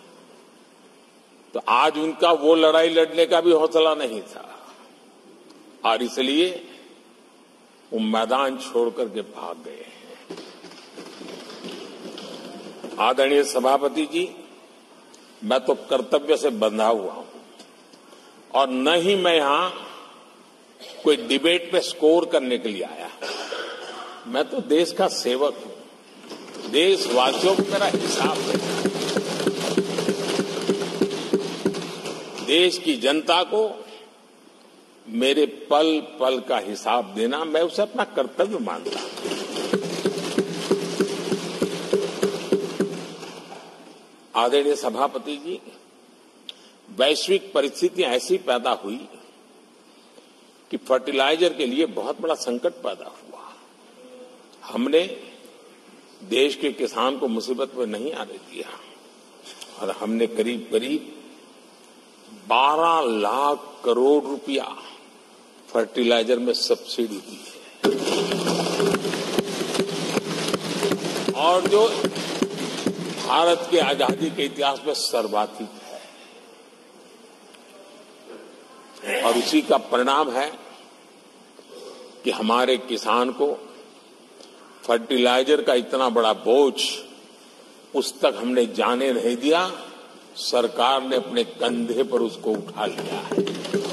तो आज उनका वो लड़ाई लड़ने का भी हौसला नहीं था और इसलिए वो मैदान छोड़ करके भाग गए हैं। आदरणीय सभापति जी, मैं तो कर्तव्य से बंधा हुआ हूं और न ही मैं यहां कोई डिबेट पे स्कोर करने के लिए आया। मैं तो देश का सेवक हूं, देशवासियों को मेरा हिसाब है। देश की जनता को मेरे पल पल का हिसाब देना, मैं उसे अपना कर्तव्य मानता हूं। आदरणीय सभापति जी, वैश्विक परिस्थितियां ऐसी पैदा हुई कि फर्टिलाइजर के लिए बहुत बड़ा संकट पैदा हुआ। हमने देश के किसान को मुसीबत में नहीं आने दिया और हमने करीब करीब 12 लाख करोड़ रुपया फर्टिलाइजर में सब्सिडी दी है और जो भारत के आजादी के इतिहास में सर्वाधिक है। और उसी का परिणाम है कि हमारे किसान को फर्टिलाइजर का इतना बड़ा बोझ उस तक हमने जाने नहीं दिया। सरकार ने अपने कंधे पर उसको उठा लिया है।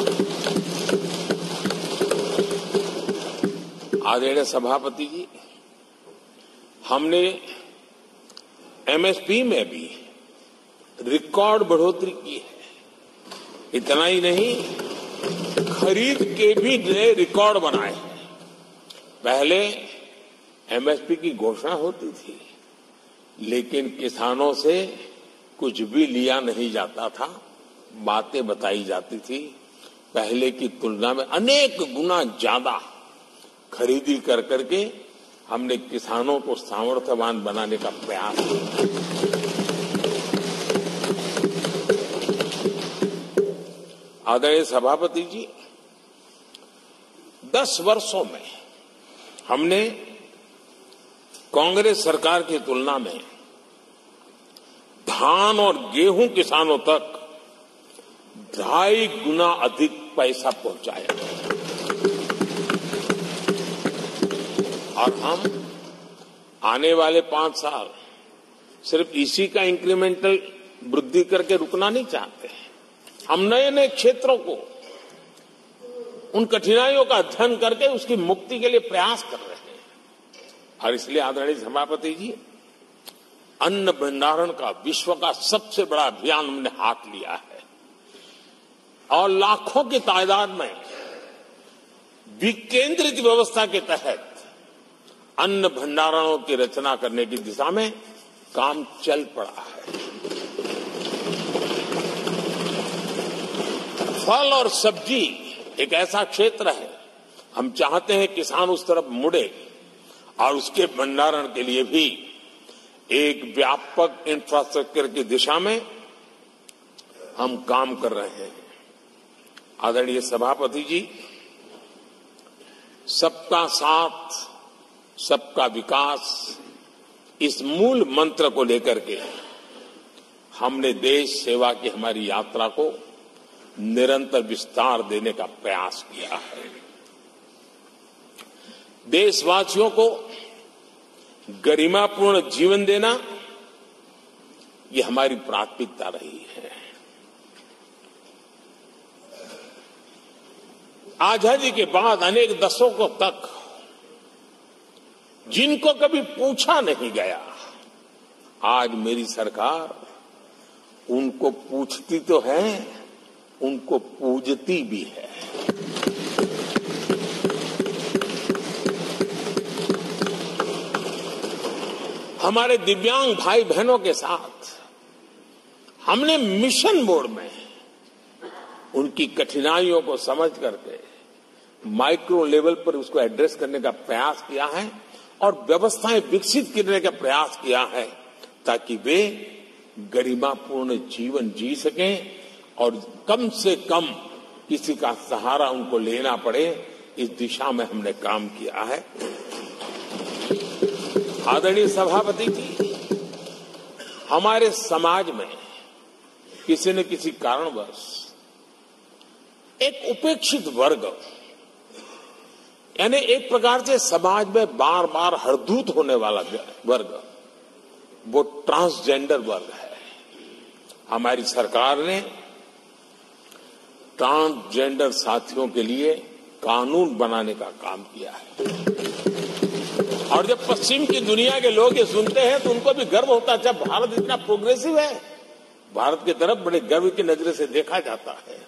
आदरणीय सभापति जी, हमने एमएसपी में भी रिकॉर्ड बढ़ोतरी की है। इतना ही नहीं, खरीद के भी नए रिकॉर्ड बनाए हैं। पहले एमएसपी की घोषणा होती थी लेकिन किसानों से कुछ भी लिया नहीं जाता था, बातें बताई जाती थी। पहले की तुलना में अनेक गुना ज्यादा खरीदी कर करके हमने किसानों को सामर्थ्यवान बनाने का प्रयास किया। आदरणीय सभापति जी, 10 वर्षों में हमने कांग्रेस सरकार की तुलना में धान और गेहूं किसानों तक 2.5 गुना अधिक पैसा पहुंचाया और हम आने वाले 5 साल सिर्फ इसी का इंक्रीमेंटल वृद्धि करके रुकना नहीं चाहते। हम नए नए क्षेत्रों को, उन कठिनाइयों का अध्ययन करके उसकी मुक्ति के लिए प्रयास कर रहे हैं। और इसलिए आदरणीय सभापति जी, अन्न भंडारण का विश्व का सबसे बड़ा अभियान हमने हाथ लिया है। और लाखों की तादाद में विकेंद्रित व्यवस्था के तहत अन्न भंडारणों की रचना करने की दिशा में काम चल पड़ा है। फल और सब्जी एक ऐसा क्षेत्र है, हम चाहते हैं किसान उस तरफ मुड़े और उसके भंडारण के लिए भी एक व्यापक इंफ्रास्ट्रक्चर की दिशा में हम काम कर रहे हैं। आदरणीय सभापति जी, सबका साथ सबका विकास इस मूल मंत्र को लेकर के हमने देश सेवा की हमारी यात्रा को निरंतर विस्तार देने का प्रयास किया है। देशवासियों को गरिमापूर्ण जीवन देना ये हमारी प्राथमिकता रही है। आजादी के बाद अनेक दशकों तक जिनको कभी पूछा नहीं गया, आज मेरी सरकार उनको पूछती तो है, उनको पूजती भी है। हमारे दिव्यांग भाई बहनों के साथ हमने मिशन मोड में उनकी कठिनाइयों को समझ करके माइक्रो लेवल पर उसको एड्रेस करने का प्रयास किया है और व्यवस्थाएं विकसित करने का प्रयास किया है ताकि वे गरिमापूर्ण जीवन जी सकें और कम से कम किसी का सहारा उनको लेना पड़े, इस दिशा में हमने काम किया है। आदरणीय सभापति जी, हमारे समाज में किसी न किसी कारणवश एक उपेक्षित वर्ग, यानी एक प्रकार से समाज में बार बार हरदूत होने वाला वर्ग, वो ट्रांसजेंडर वर्ग है। हमारी सरकार ने ट्रांसजेंडर साथियों के लिए कानून बनाने का काम किया है और जब पश्चिम की दुनिया के लोग ये सुनते हैं तो उनको भी गर्व होता है। जब भारत इतना प्रोग्रेसिव है, भारत की तरफ बड़े गर्व की नजर से देखा जाता है।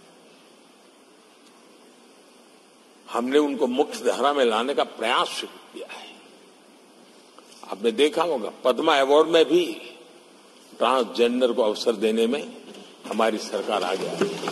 हमने उनको मुख्य धारा में लाने का प्रयास शुरू किया है। आपने देखा होगा पद्मा अवार्ड में भी ट्रांसजेंडर को अवसर देने में हमारी सरकार आगे आई है।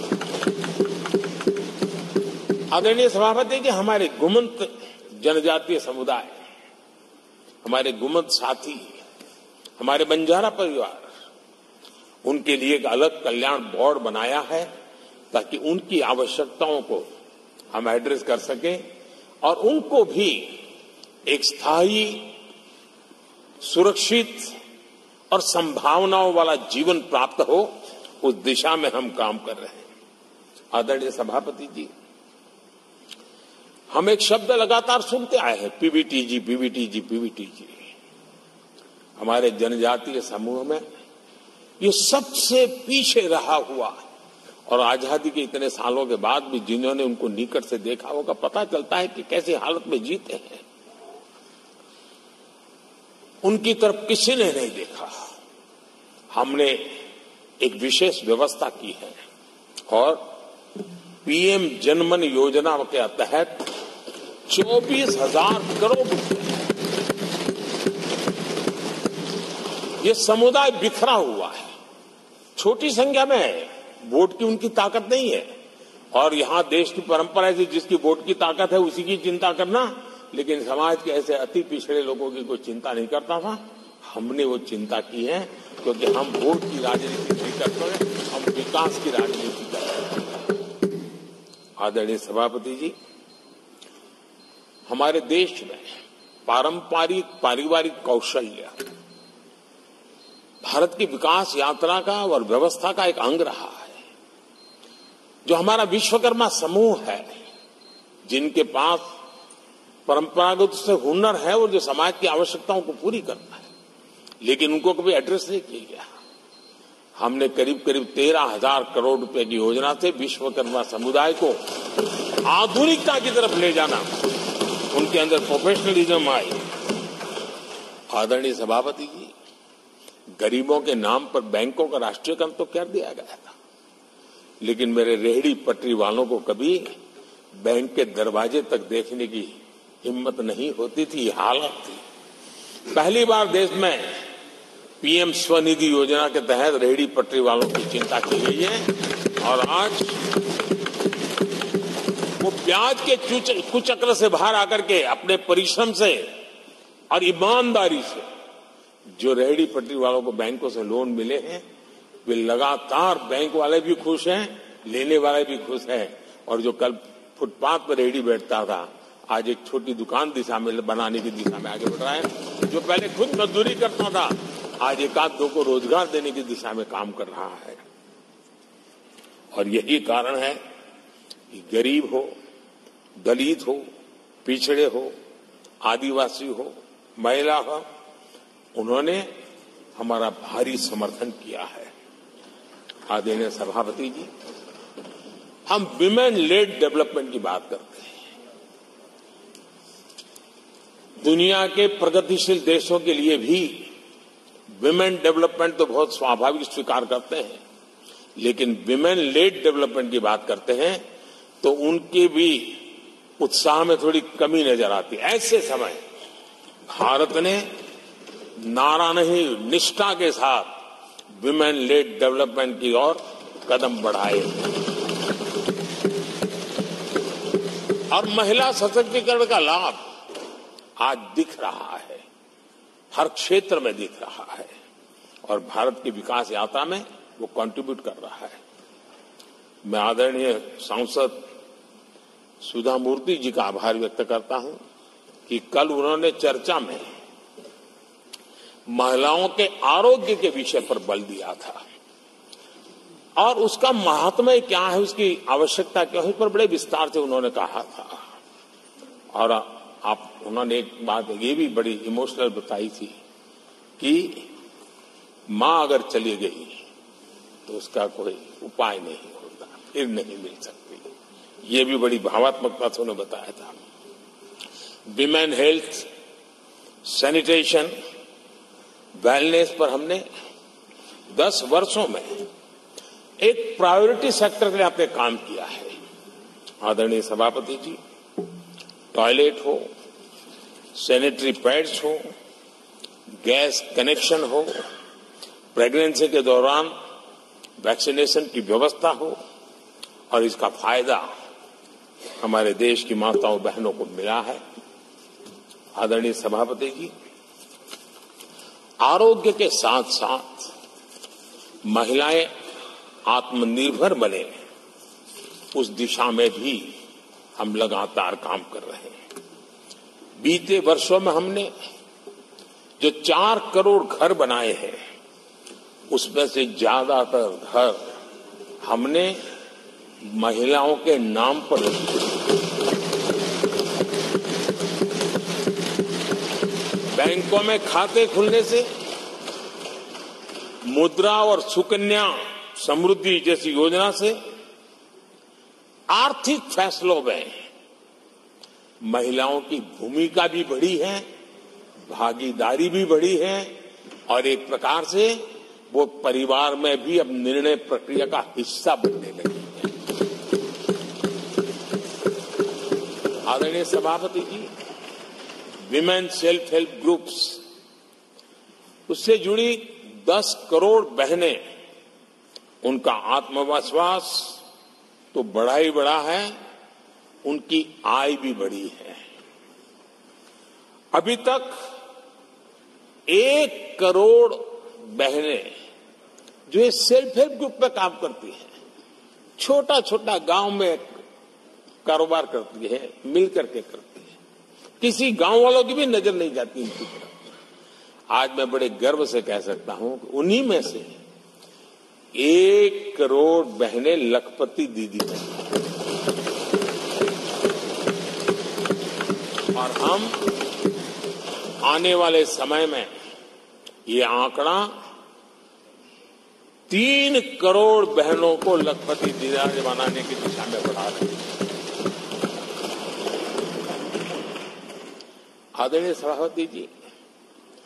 आदरणीय सभापति जी, हमारे गुमंत जनजातीय समुदाय, हमारे गुमंत साथी, हमारे बंजारा परिवार, उनके लिए एक अलग कल्याण बोर्ड बनाया है ताकि उनकी आवश्यकताओं को हम एड्रेस कर सकें और उनको भी एक स्थायी, सुरक्षित और संभावनाओं वाला जीवन प्राप्त हो, उस दिशा में हम काम कर रहे हैं। आदरणीय सभापति जी, हम एक शब्द लगातार सुनते आए हैं, पीबीटीजी, पीबीटीजी, पीबीटीजी। हमारे जनजातीय समूह में ये सबसे पीछे रहा हुआ और आजादी के इतने सालों के बाद भी जिन्होंने उनको निकट से देखा होगा, पता चलता है कि कैसी हालत में जीते हैं। उनकी तरफ किसी ने नहीं देखा। हमने एक विशेष व्यवस्था की है और पीएम जनमन योजना के तहत 24,000 करोड़ रुपए, ये समुदाय बिखरा हुआ है, छोटी संख्या में है, वोट की उनकी ताकत नहीं है और यहां देश की परंपरा है जिसकी वोट की ताकत है उसी की चिंता करना, लेकिन समाज के ऐसे अति पिछड़े लोगों की कोई चिंता नहीं करता था। हमने वो चिंता की है क्योंकि हम वोट की राजनीति नहीं करते, हम विकास की राजनीति करते हैं। आदरणीय सभापति जी, हमारे देश में पारंपरिक पारिवारिक कौशल्य भारत की विकास यात्रा का और व्यवस्था का एक अंग रहा है। जो हमारा विश्वकर्मा समूह है, जिनके पास परंपरागत से हुनर है और जो समाज की आवश्यकताओं को पूरी करता है, लेकिन उनको कभी एड्रेस नहीं किया गया। हमने करीब करीब 13,000 करोड़ रुपए की योजना से विश्वकर्मा समुदाय को आधुनिकता की तरफ ले जाना, उनके अंदर प्रोफेशनलिज्म आई। आदरणीय सभापति जी, गरीबों के नाम पर बैंकों का राष्ट्रीयकरण तो कर दिया गया था, लेकिन मेरे रेहड़ी पटरी वालों को कभी बैंक के दरवाजे तक देखने की हिम्मत नहीं होती थी। ये हालत थी। पहली बार देश में पीएम स्वनिधि योजना के तहत रेहड़ी पटरी वालों की चिंता की गई है और आज वो ब्याज के कुचक्र से बाहर आकर के अपने परिश्रम से और ईमानदारी से जो रेहड़ी पटरी वालों को बैंकों से लोन मिले हैं, वे लगातार बैंक वाले भी खुश हैं, लेने वाले भी खुश हैं। और जो कल फुटपाथ पर रेहड़ी बैठता था, आज एक छोटी दुकान दिशा में बनाने की दिशा में आगे बढ़ रहा है। जो पहले खुद मजदूरी करता था, आज एक आध दो को रोजगार देने की दिशा में काम कर रहा है। और यही कारण है कि गरीब हो, दलित हो, पिछड़े हो, आदिवासी हो, महिला हो, उन्होंने हमारा भारी समर्थन किया है। आदरणीय सभापति जी, हम विमेन लेड डेवलपमेंट की बात करते हैं। दुनिया के प्रगतिशील देशों के लिए भी विमेन डेवलपमेंट तो बहुत स्वाभाविक स्वीकार करते हैं, लेकिन विमेन लेड डेवलपमेंट की बात करते हैं तो उनके भी उत्साह में थोड़ी कमी नजर आती है। ऐसे समय भारत ने नारा नहीं, निष्ठा के साथ विमेन लेड डेवलपमेंट की ओर कदम बढ़ाए और महिला सशक्तिकरण का लाभ आज दिख रहा है, हर क्षेत्र में दिख रहा है और भारत की विकास यात्रा में वो कंट्रीब्यूट कर रहा है। मैं आदरणीय सांसद सुधा मूर्ति जी का आभार व्यक्त करता हूं कि कल उन्होंने चर्चा में महिलाओं के आरोग्य के विषय पर बल दिया था और उसका महात्म्य क्या है, उसकी आवश्यकता क्या है, इस पर बड़े विस्तार से उन्होंने कहा था। और उन्होंने एक बात ये भी बड़ी इमोशनल बताई थी कि मां अगर चली गई तो उसका कोई उपाय नहीं होता, फिर नहीं मिल सकती। ये भी बड़ी भावात्मकता से उन्होंने बताया था। विमेन हेल्थ, सैनिटेशन, वेलनेस पर हमने 10 वर्षों में एक प्रायोरिटी सेक्टर के लिए आपने काम किया है। आदरणीय सभापति जी, टॉयलेट हो, सैनिटरी पैड्स हो, गैस कनेक्शन हो, प्रेगनेंसी के दौरान वैक्सीनेशन की व्यवस्था हो और इसका फायदा हमारे देश की माताओं बहनों को मिला है। आदरणीय सभापति जी, आरोग्य के साथ साथ महिलाएं आत्मनिर्भर बने, उस दिशा में भी हम लगातार काम कर रहे हैं। बीते वर्षों में हमने जो 4 करोड़ घर बनाए हैं, उसमें से ज्यादातर घर हमने महिलाओं के नाम पर बैंकों में खाते खुलने से, मुद्रा और सुकन्या समृद्धि जैसी योजना से आर्थिक फैसलों में महिलाओं की भूमिका भी बढ़ी है, भागीदारी भी बढ़ी है और एक प्रकार से वो परिवार में भी अब निर्णय प्रक्रिया का हिस्सा बनने लगी है। आदरणीय सभापति जी, विमेन सेल्फ हेल्प ग्रुप्स, उससे जुड़ी 10 करोड़ बहनें, उनका आत्मविश्वास तो बढ़ा ही बढ़ा है, उनकी आय भी बढ़ी है। अभी तक 1 करोड़ बहनें जो ये सेल्फ हेल्प ग्रुप में काम करती हैं, छोटा छोटा गांव में कारोबार करती है, मिल करके करती है, किसी गांव वालों की भी नजर नहीं जाती इनकी तरफ। आज मैं बड़े गर्व से कह सकता हूं कि उन्हीं में से 1 करोड़ बहनें लखपति दीदी बनी और हम आने वाले समय में ये आंकड़ा 3 करोड़ बहनों को लखपति दीदी बनाने की दिशा में बढ़ा रहे हैं। आदरणीय सभापति जी,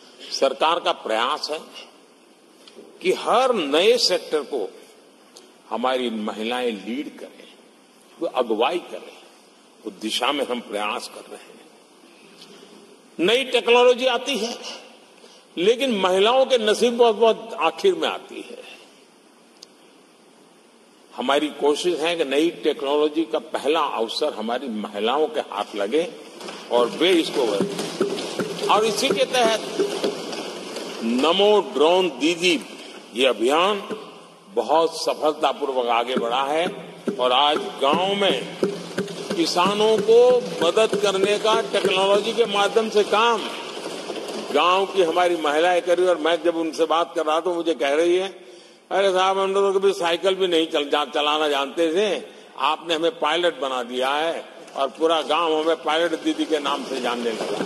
सरकार का प्रयास है कि हर नए सेक्टर को हमारी महिलाएं लीड करें, वो अगुवाई करें, उस दिशा में हम प्रयास कर रहे हैं। नई टेक्नोलॉजी आती है, लेकिन महिलाओं के नसीब बहुत आखिर में आती है। हमारी कोशिश है कि नई टेक्नोलॉजी का पहला अवसर हमारी महिलाओं के हाथ लगे और वे इसको वरतें। और इसी के तहत नमो ड्रोन दीदी ये अभियान बहुत सफलतापूर्वक आगे बढ़ा है और आज गांव में किसानों को मदद करने का टेक्नोलॉजी के माध्यम से काम गांव की हमारी महिलाएं कर रही है। और मैं जब उनसे बात कर रहा था, मुझे कह रही है, अरे साहब हम लोग कभी साइकिल भी नहीं चलाना जानते थे, आपने हमें पायलट बना दिया है और पूरा गांव हमें पायलट दीदी के नाम से जानने लगा।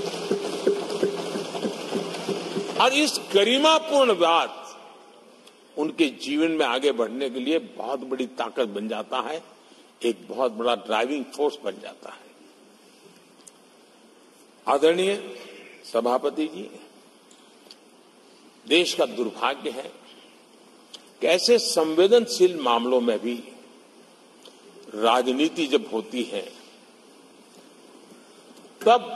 और इस गरिमापूर्ण बात उनके जीवन में आगे बढ़ने के लिए बहुत बड़ी ताकत बन जाता है, एक बहुत बड़ा ड्राइविंग फोर्स बन जाता है। आदरणीय सभापति जी, देश का दुर्भाग्य है कि ऐसे संवेदनशील मामलों में भी राजनीति जब होती है तब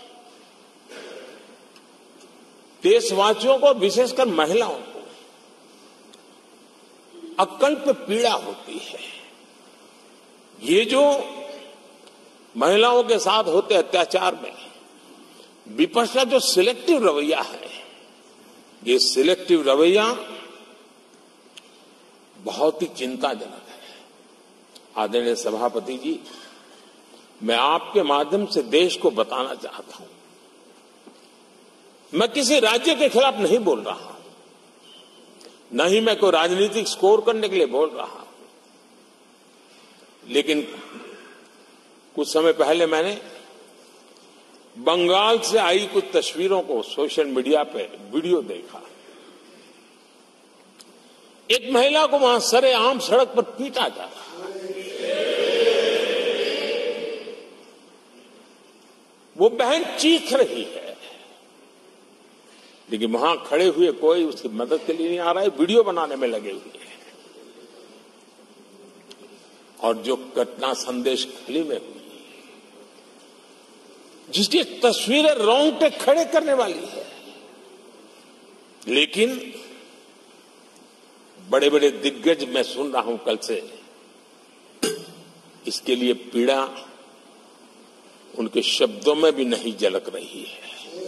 देशवासियों को, विशेषकर महिलाओं को अकल्प पीड़ा होती है। ये जो महिलाओं के साथ होते अत्याचार में विपक्ष का जो सिलेक्टिव रवैया है, ये सिलेक्टिव रवैया बहुत ही चिंताजनक है। आदरणीय सभापति जी, मैं आपके माध्यम से देश को बताना चाहता हूं, मैं किसी राज्य के खिलाफ नहीं बोल रहा हूं, न ही मैं कोई राजनीतिक स्कोर करने के लिए बोल रहा हूं, लेकिन कुछ समय पहले मैंने बंगाल से आई कुछ तस्वीरों को सोशल मीडिया पे वीडियो देखा। एक महिला को वहां सरेआम सड़क पर पीटा जा रहा है। वो बहन चीख रही है, लेकिन वहां खड़े हुए कोई उसकी मदद के लिए नहीं आ रहा है, वीडियो बनाने में लगे हुए हैं। और जो घटना संदेश खाली में हुई, जिसकी तस्वीरें रोंगटे खड़े करने वाली है, लेकिन बड़े बड़े दिग्गज मैं सुन रहा हूं कल से, इसके लिए पीड़ा उनके शब्दों में भी नहीं झलक रही है।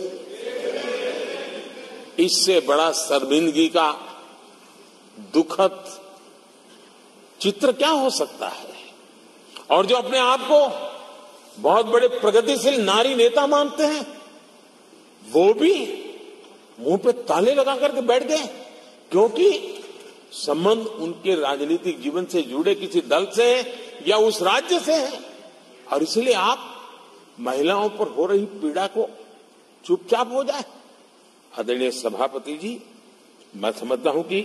इससे बड़ा शर्मिंदगी का दुखद चित्र क्या हो सकता है। और जो अपने आप को बहुत बड़े प्रगतिशील नारी नेता मानते हैं, वो भी मुंह पे ताले लगा करके बैठ गए, क्योंकि संबंध उनके राजनीतिक जीवन से जुड़े किसी दल से या उस राज्य से है। और इसलिए आप महिलाओं पर हो रही पीड़ा को चुपचाप हो जाए। आदरणीय सभापति जी, मैं समझता हूं कि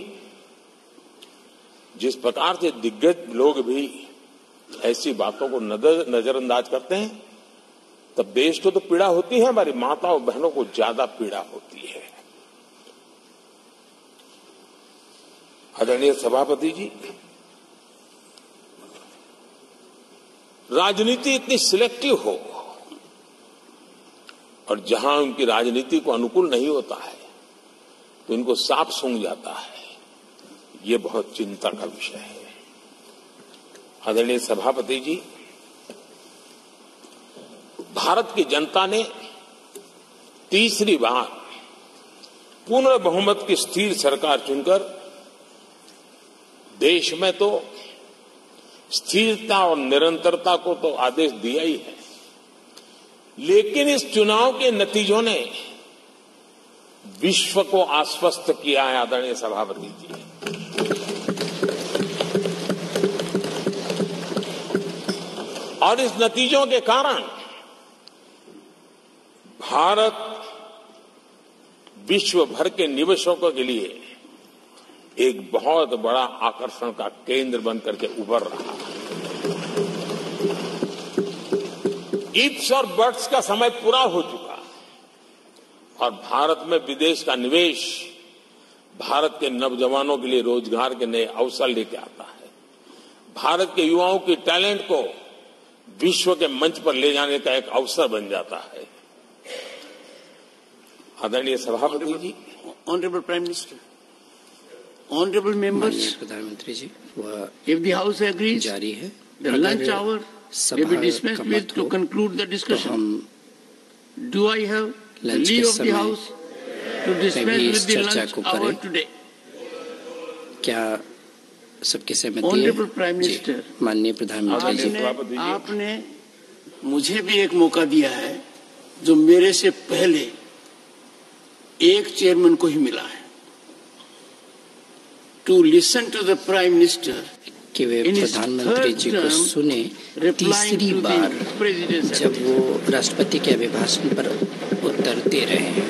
जिस प्रकार से दिग्गज लोग भी ऐसी बातों को नजरअंदाज करते हैं, तब देश को तो पीड़ा होती है, हमारी माताओं बहनों को ज्यादा पीड़ा होती है। आदरणीय सभापति जी, राजनीति इतनी सिलेक्टिव हो और जहां उनकी राजनीति को अनुकूल नहीं होता है तो इनको साफ सूंघ जाता है, ये बहुत चिंता का विषय है। आदरणीय सभापति जी, भारत की जनता ने तीसरी बार पूर्ण बहुमत की स्थिर सरकार चुनकर देश में तो स्थिरता और निरंतरता को तो आदेश दिया ही है, लेकिन इस चुनाव के नतीजों ने विश्व को आश्वस्त किया है। आदरणीय सभापति जी, और इस नतीजों के कारण भारत विश्व भर के निवेशकों के लिए एक बहुत बड़ा आकर्षण का केंद्र बनकर के उभर रहा है। इफ्स और बट्स का समय पूरा हो चुका है और भारत में विदेश का निवेश भारत के नौजवानों के लिए रोजगार के नए अवसर लेके आता है। भारत के युवाओं के टैलेंट को विश्व के मंच पर ले जाने का एक अवसर बन जाता है। आदरणीय सभापति जी, honourable prime minister, honourable members, प्रधानमंत्री जी, वह इफ द हाउस एग्रीज जारी है। The lunch hour may be dismissed with to conclude the discussion. Do I have the leave of the house to dismiss with the lunch hour today? क्या सबके सहमति है? Honourable prime minister, माननीय प्रधानमंत्री जी, आपने मुझे भी एक मौका दिया है जो मेरे से पहले एक चेयरमैन को ही मिला है, to listen to the prime minister कि वे प्रधानमंत्री जी को सुने तीसरी बार जब वो राष्ट्रपति के अभिभाषण पर उत्तर दे रहे हैं।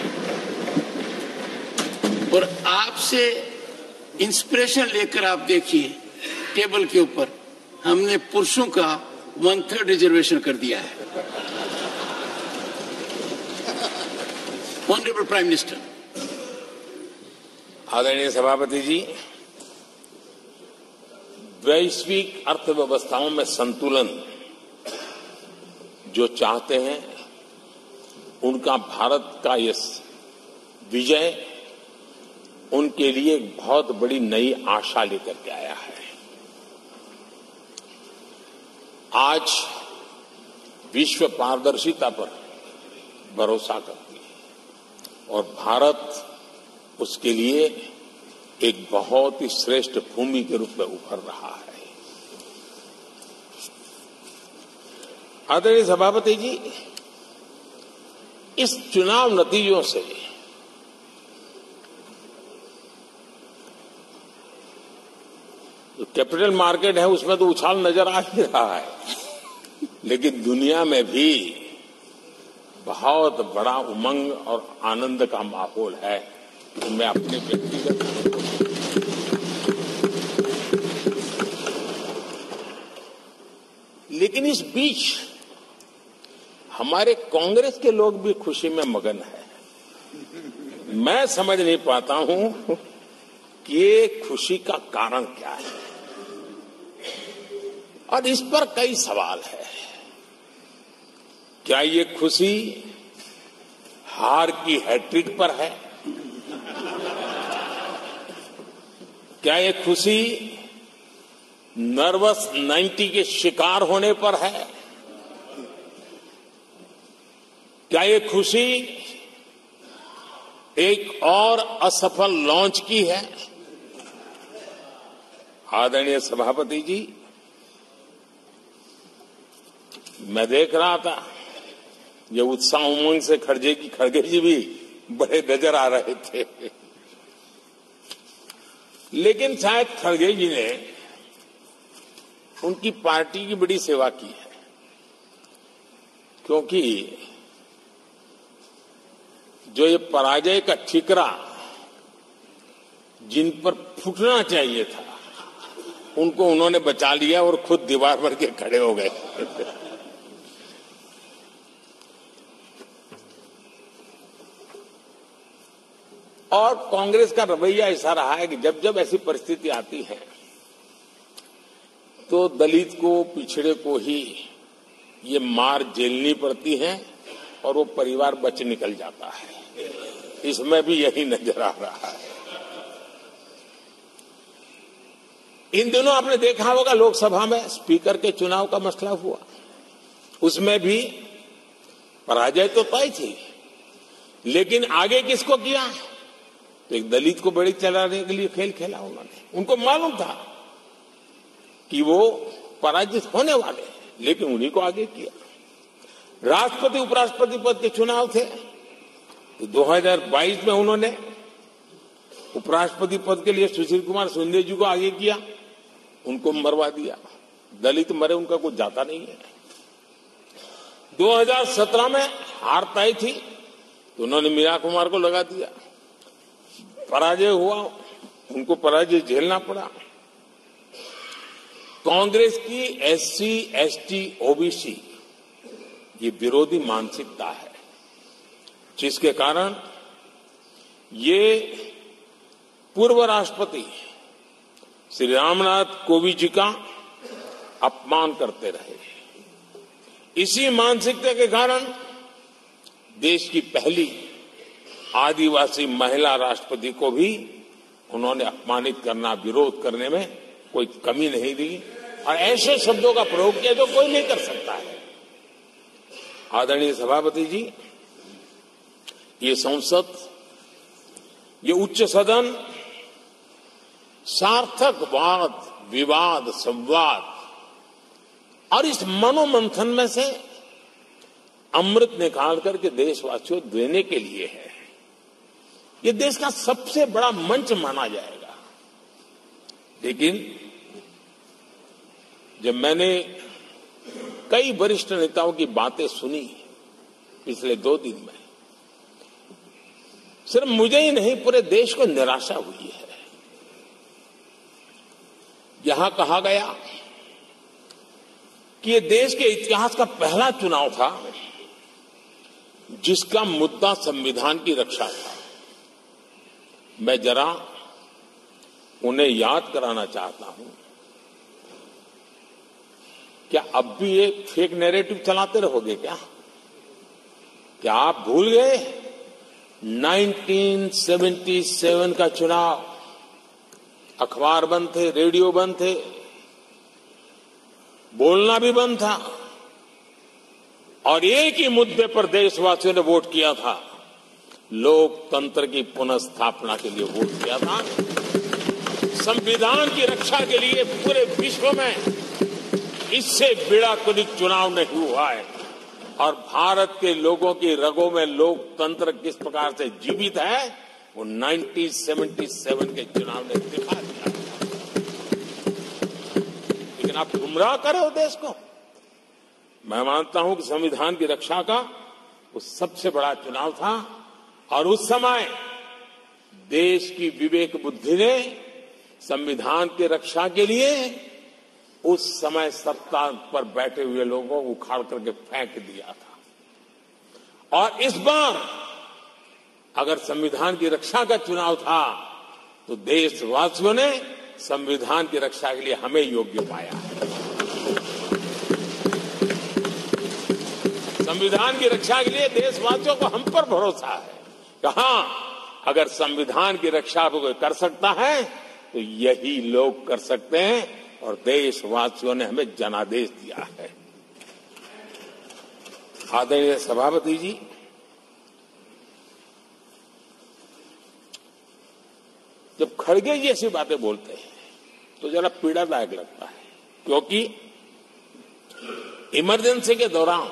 और आपसे इंस्पिरेशन लेकर आप देखिए, टेबल के ऊपर हमने पुरुषों का 1/3 रिजर्वेशन कर दिया है। ऑनरेबल प्राइम मिनिस्टर, आदरणीय सभापति जी, वैश्विक अर्थव्यवस्थाओं में संतुलन जो चाहते हैं उनका भारत का ये विजय उनके लिए एक बहुत बड़ी नई आशा लेकर के आया है। आज विश्व पारदर्शिता पर भरोसा करती है और भारत उसके लिए एक बहुत ही श्रेष्ठ भूमि के रूप में उभर रहा है। आदरणीय सभापति जी, इस चुनाव नतीजों से जो कैपिटल मार्केट है उसमें तो उछाल नजर आ ही रहा है, लेकिन दुनिया में भी बहुत बड़ा उमंग और आनंद का माहौल है। तो मैं अपने व्यक्तिगत लेकिन इस बीच हमारे कांग्रेस के लोग भी खुशी में मगन हैं। मैं समझ नहीं पाता हूं कि ये खुशी का कारण क्या है, और इस पर कई सवाल है। क्या ये खुशी हार की हैट्रिक पर है? क्या ये खुशी नर्वस 90 के शिकार होने पर है? क्या ये खुशी एक और असफल लॉन्च की है? आदरणीय सभापति जी, मैं देख रहा था ये उत्साह उमंग से खड़गे जी भी बड़े नजर आ रहे थे, लेकिन शायद खड़गे जी ने उनकी पार्टी की बड़ी सेवा की है, क्योंकि जो ये पराजय का ठिकरा जिन पर फूटना चाहिए था उनको उन्होंने बचा लिया और खुद दीवार पर के खड़े हो गए। और कांग्रेस का रवैया ऐसा रहा है कि जब जब ऐसी परिस्थिति आती है तो दलित को, पिछड़े को ही ये मार झेलनी पड़ती है और वो परिवार बच निकल जाता है। इसमें भी यही नजर आ रहा है। इन दिनों आपने देखा होगा लोकसभा में स्पीकर के चुनाव का मसला हुआ, उसमें भी पराजय तो तय थी, लेकिन आगे किसको किया? तो एक दलित को बड़ी चलाने के लिए खेल खेला उन्होंने। उनको मालूम था कि वो पराजित होने वाले, लेकिन उन्हीं को आगे किया। राष्ट्रपति उपराष्ट्रपति पद के चुनाव थे तो 2022 में उन्होंने उपराष्ट्रपति पद के लिए सुशील कुमार शिंदे जी को आगे किया, उनको मरवा दिया। दलित मरे उनका कुछ जाता नहीं है। 2017 में हार तय थी तो उन्होंने मीरा कुमार को लगा दिया, पराजय हुआ, उनको पराजय झेलना पड़ा। कांग्रेस की एससी, एसटी, ओबीसी ये विरोधी मानसिकता है, जिसके कारण ये पूर्व राष्ट्रपति श्री रामनाथ कोविंद जी का अपमान करते रहे। इसी मानसिकता के कारण देश की पहली आदिवासी महिला राष्ट्रपति को भी उन्होंने अपमानित करना, विरोध करने में कोई कमी नहीं दी और ऐसे शब्दों का प्रयोग किया जो कोई नहीं कर सकता है। आदरणीय सभापति जी, ये संसद, ये उच्च सदन सार्थक वाद विवाद संवाद और इस मनोमंथन में से अमृत निकाल करके देशवासियों देने के लिए है। ये देश का सबसे बड़ा मंच माना जाएगा। लेकिन जब मैंने कई वरिष्ठ नेताओं की बातें सुनी पिछले 2 दिन में, सिर्फ मुझे ही नहीं पूरे देश को निराशा हुई है। यहां कहा गया कि ये देश के इतिहास का पहला चुनाव था जिसका मुद्दा संविधान की रक्षा था। मैं जरा उन्हें याद कराना चाहता हूं, क्या अब भी एक फेक नैरेटिव चलाते रहोगे क्या? क्या आप भूल गए 1977 का चुनाव? अखबार बंद थे, रेडियो बंद थे, बोलना भी बंद था और एक ही मुद्दे पर देशवासियों ने वोट किया था। लोकतंत्र की पुनर्स्थापना के लिए वोट किया था। संविधान की रक्षा के लिए पूरे विश्व में इससे बड़ा कोई चुनाव नहीं हुआ है और भारत के लोगों की रगों में लोकतंत्र किस प्रकार से जीवित है वो 1977 के चुनाव ने दिखा दिया। लेकिन आप गुमराह करे हो देश को। मैं मानता हूं कि संविधान की रक्षा का वो सबसे बड़ा चुनाव था और उस समय देश की विवेक बुद्धि ने संविधान की रक्षा के लिए उस समय सत्ता पर बैठे हुए लोगों को उखाड़ करके फेंक दिया था। और इस बार अगर संविधान की रक्षा का चुनाव था तो देशवासियों ने संविधान की रक्षा के लिए हमें योग्य पाया है। संविधान की रक्षा के लिए देशवासियों को हम पर भरोसा है। कहां अगर संविधान की रक्षा कोई कर सकता है तो यही लोग कर सकते हैं और देशवासियों ने हमें जनादेश दिया है। आदरणीय सभापति जी, जब खड़गे जी ऐसी बातें बोलते हैं तो जरा पीड़ादायक लगता है, क्योंकि इमरजेंसी के दौरान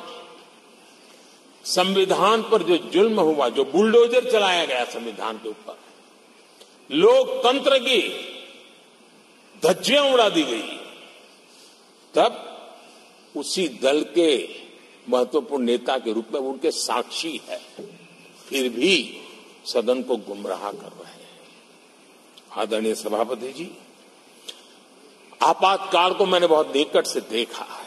संविधान पर जो जुल्म हुआ, जो बुलडोजर चलाया गया संविधान के ऊपर, लोकतंत्र की धज्जियां उड़ा दी गई, तब उसी दल के महत्वपूर्ण नेता के रूप में उनके साक्षी है, फिर भी सदन को गुमराह कर रहे हैं। आदरणीय सभापति जी, आपातकाल को मैंने बहुत निकट से देखा है।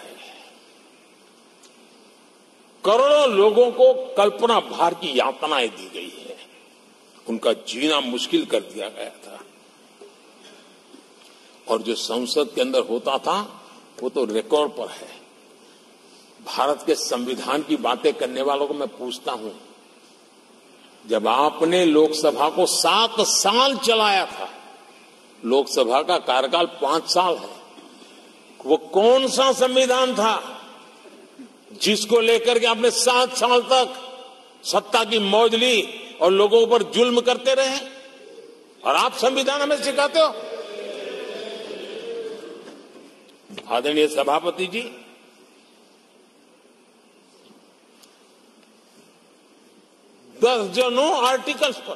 करोड़ों लोगों को कल्पना भार की यातनाएं दी गई है, उनका जीना मुश्किल कर दिया गया था और जो संसद के अंदर होता था वो तो रिकॉर्ड पर है। भारत के संविधान की बातें करने वालों को मैं पूछता हूं, जब आपने लोकसभा को 7 साल चलाया था, लोकसभा का कार्यकाल 5 साल है, वो कौन सा संविधान था जिसको लेकर के आपने 7 साल तक सत्ता की मौज ली और लोगों पर जुल्म करते रहे? और आप संविधान हमें सिखाते हो। आदरणीय सभापति जी, दर्जनों आर्टिकल्स पर,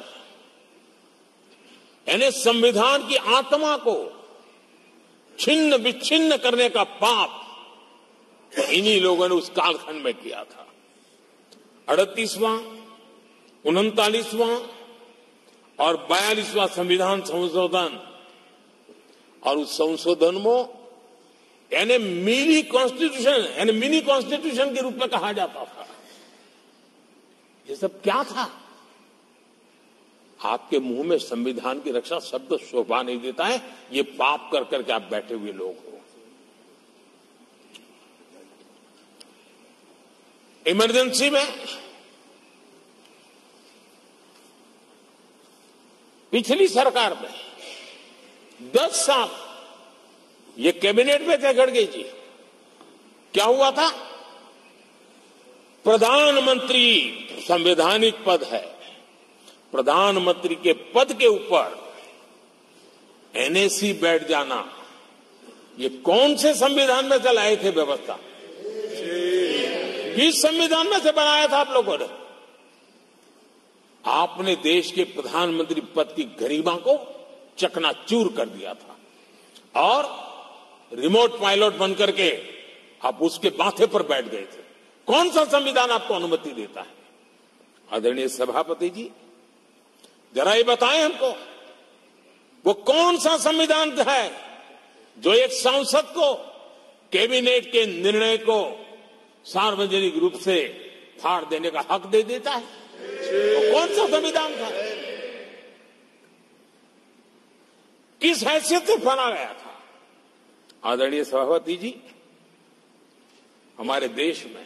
यानी संविधान की आत्मा को छिन्न विच्छिन्न करने का पाप इन्हीं लोगों ने उस कालखंड में किया था। 38वां, 39वां और 42वां संविधान संशोधन, और उस संशोधन में यानी मिनी कॉन्स्टिट्यूशन, यानी मिनी कॉन्स्टिट्यूशन के रूप में कहा जाता था। ये सब क्या था? आपके मुंह में संविधान की रक्षा शब्द शोभा नहीं देता है। ये पाप कर करके आप बैठे हुए लोग हो। इमरजेंसी में पिछली सरकार में 10 साल ये कैबिनेट में थे खड़गे जी, क्या हुआ था? प्रधानमंत्री संवैधानिक पद है, प्रधानमंत्री के पद के ऊपर एनएसी बैठ जाना, ये कौन से संविधान में से लाए थे व्यवस्था? किस संविधान में से बनाया था आप लोगों ने? आपने देश के प्रधानमंत्री पद की गरिमा को चकनाचूर कर दिया था और रिमोट पायलट बनकर के आप उसके माथे पर बैठ गए थे। कौन सा संविधान आपको अनुमति देता है? आदरणीय सभापति जी, जरा ये बताएं हमको, वो कौन सा संविधान है जो एक सांसद को कैबिनेट के निर्णय को सार्वजनिक रूप से फाड़ देने का हक दे देता है? वो कौन सा संविधान था? किस हैसियत से बना गया था? आदरणीय सभापति जी, हमारे देश में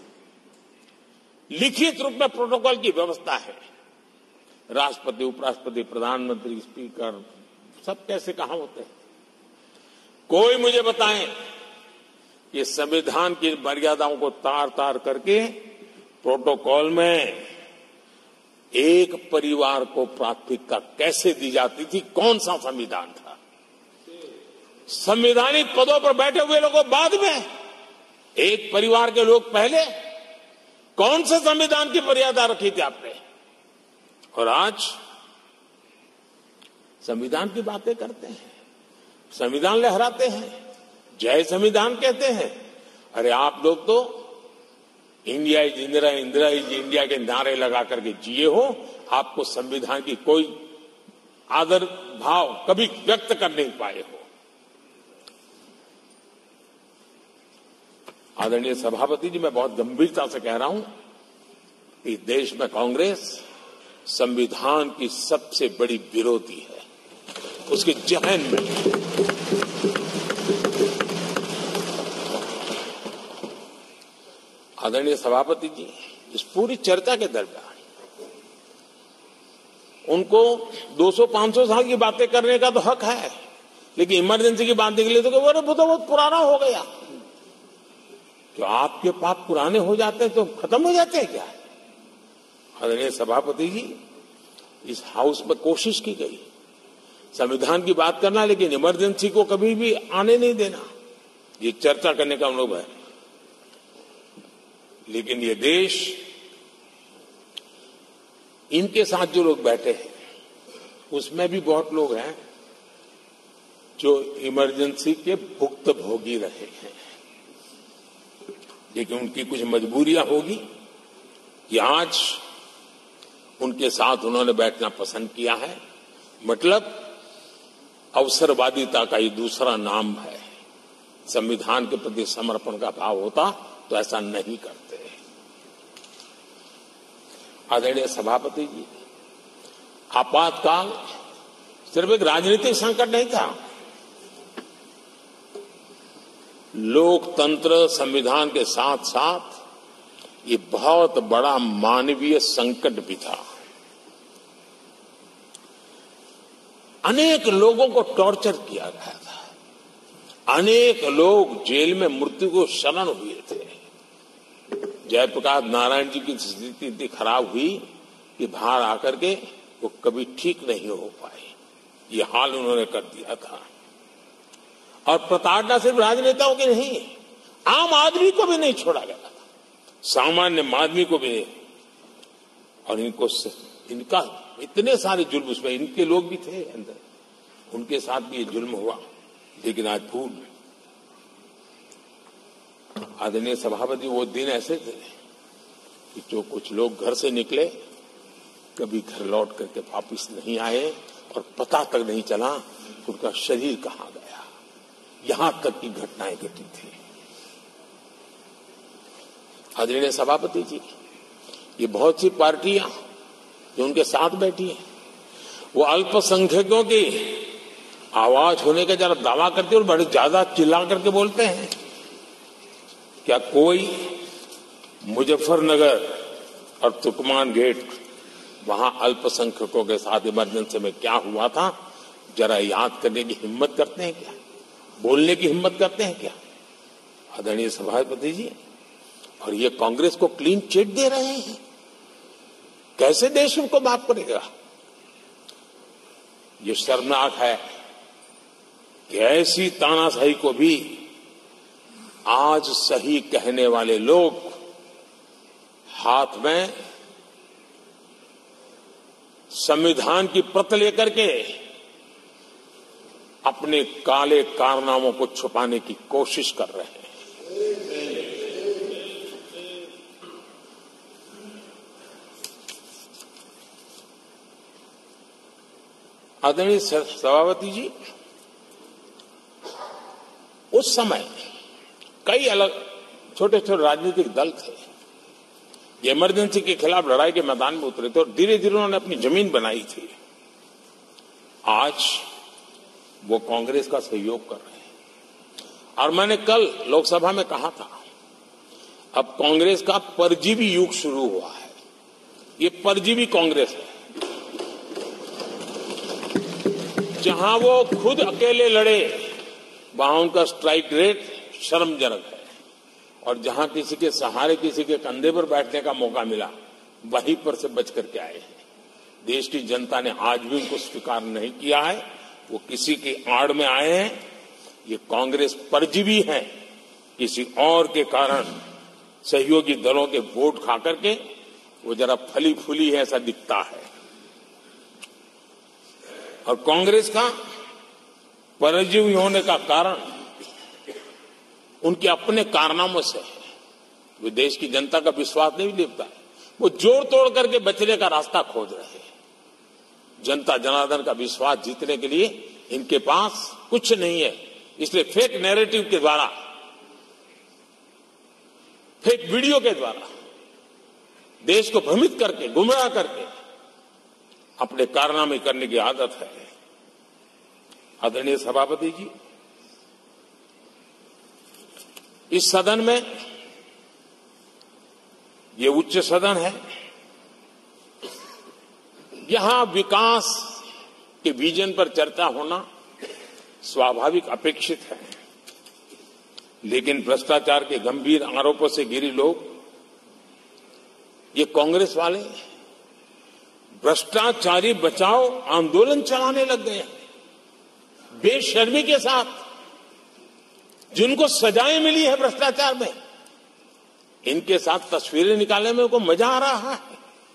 लिखित रूप में प्रोटोकॉल की व्यवस्था है। राष्ट्रपति, उपराष्ट्रपति, प्रधानमंत्री, स्पीकर सब कैसे कहां होते हैं? कोई मुझे बताएं कि संविधान की मर्यादाओं को तार तार करके प्रोटोकॉल में एक परिवार को प्राथमिकता कैसे दी जाती थी? कौन सा संविधान था? संवैधानिक पदों पर बैठे हुए लोगों बाद में, एक परिवार के लोग पहले। कौन से संविधान की मर्यादा रखी थी आपने? और आज संविधान की बातें करते हैं, संविधान लहराते हैं, जय संविधान कहते हैं। अरे आप लोग तो India is Indira, Indira is India के नारे लगा करके जिए हो। आपको संविधान की कोई आदर भाव कभी व्यक्त कर नहीं पाए हो। आदरणीय सभापति जी, मैं बहुत गंभीरता से कह रहा हूं कि देश में कांग्रेस संविधान की सबसे बड़ी विरोधी है। उसके जहन में आदरणीय सभापति जी, इस पूरी चर्चा के दरमियान उनको 200-500 साल की बातें करने का तो हक है, लेकिन इमरजेंसी की बात निकले तो वो तो बहुत पुराना हो गया। जो आपके पाप पुराने हो जाते हैं तो खत्म हो जाते हैं क्या? आदरणीय सभापति जी, इस हाउस में कोशिश की गई संविधान की बात करना, लेकिन इमरजेंसी को कभी भी आने नहीं देना, ये चर्चा करने का अनुभव है। लेकिन ये देश, इनके साथ जो लोग बैठे हैं उसमें भी बहुत लोग हैं जो इमरजेंसी के भुक्तभोगी रहे हैं, लेकिन उनकी कुछ मजबूरियां होगी कि आज उनके साथ उन्होंने बैठना पसंद किया है। मतलब अवसरवादिता का ये दूसरा नाम है। संविधान के प्रति समर्पण का भाव होता तो ऐसा नहीं करते। आदरणीय सभापति जी, आपातकाल सिर्फ एक राजनीतिक संकट नहीं था, लोकतंत्र संविधान के साथ साथ ये बहुत बड़ा मानवीय संकट भी था। अनेक लोगों को टॉर्चर किया गया था, अनेक लोग जेल में मृत्यु को शरण हुए थे। जयप्रकाश नारायण जी की स्थिति इतनी खराब हुई कि बाहर आकर के वो कभी ठीक नहीं हो पाए। ये हाल उन्होंने कर दिया था। और प्रताड़ना सिर्फ राजनेताओं की नहीं, आम आदमी को भी नहीं छोड़ा गया था, सामान्य आदमी को भी नहीं। और इनका इतने सारे जुल्म, उसमें इनके लोग भी थे अंदर, उनके साथ भी ये जुल्म हुआ। लेकिन आज भूल, आदरणीय सभापति, वो दिन ऐसे थे कि जो कुछ लोग घर से निकले कभी घर लौट करके वापिस नहीं आए और पता तक नहीं चला उनका शरीर कहां गया। यहां तक की घटनाएं घटी थी। आदरणीय सभापति जी, ये बहुत सी पार्टियां जो उनके साथ बैठी हैं, वो अल्पसंख्यकों की आवाज होने का जरा दावा करते और बड़े ज्यादा चिल्ला करके बोलते हैं। क्या कोई मुजफ्फरनगर और तुर्कमान गेट, वहां अल्पसंख्यकों के साथ इमरजेंसी में क्या हुआ था, जरा याद करने की हिम्मत करते हैं क्या? बोलने की हिम्मत करते हैं क्या आदरणीय सभापति जी? और ये कांग्रेस को क्लीन चिट दे रहे हैं। कैसे देश उनको माफ करेगा? ये शर्मनाक है कि ऐसी तानाशाही को भी आज सही कहने वाले लोग हाथ में संविधान की प्रत लेकर के अपने काले कारनामों को छुपाने की कोशिश कर रहे हैं। आदरणीय सभापति जी, उस समय कई अलग छोटे छोटे राजनीतिक दल थे, ये इमरजेंसी के खिलाफ लड़ाई के मैदान में उतरे थे और धीरे धीरे उन्होंने अपनी जमीन बनाई थी। आज वो कांग्रेस का सहयोग कर रहे हैं। और मैंने कल लोकसभा में कहा था, अब कांग्रेस का परजीवी युग शुरू हुआ है। ये परजीवी कांग्रेस है, जहां वो खुद अकेले लड़े वहां उनका स्ट्राइक रेट शर्मजनक है, और जहां किसी के सहारे, किसी के कंधे पर बैठने का मौका मिला, वहीं पर से बच करके आए हैं। देश की जनता ने आज भी उनको स्वीकार नहीं किया है, वो किसी की आड़ में आए हैं। ये कांग्रेस परजीवी है, किसी और के कारण सहयोगी दलों के वोट खा करके वो जरा फली फूली है ऐसा दिखता है। और कांग्रेस का परजीवी होने का कारण उनके अपने कारनामों से है। वो देश की जनता का विश्वास नहीं लेता है, वो जोड़ तोड़ करके बचने का रास्ता खोज रहे हैं। जनता जनार्दन का विश्वास जीतने के लिए इनके पास कुछ नहीं है, इसलिए फेक नैरेटिव के द्वारा, फेक वीडियो के द्वारा देश को भ्रमित करके, गुमराह करके अपने कारनामे करने की आदत है। आदरणीय सभापति जी, इस सदन में, ये उच्च सदन है, यहां विकास के विजन पर चर्चा होना स्वाभाविक अपेक्षित है, लेकिन भ्रष्टाचार के गंभीर आरोपों से घिरे लोग, ये कांग्रेस वाले भ्रष्टाचारी बचाओ आंदोलन चलाने लग गए हैं बेशर्मी के साथ। जिनको सजाएं मिली है भ्रष्टाचार में, इनके साथ तस्वीरें निकालने में उनको मजा आ रहा है।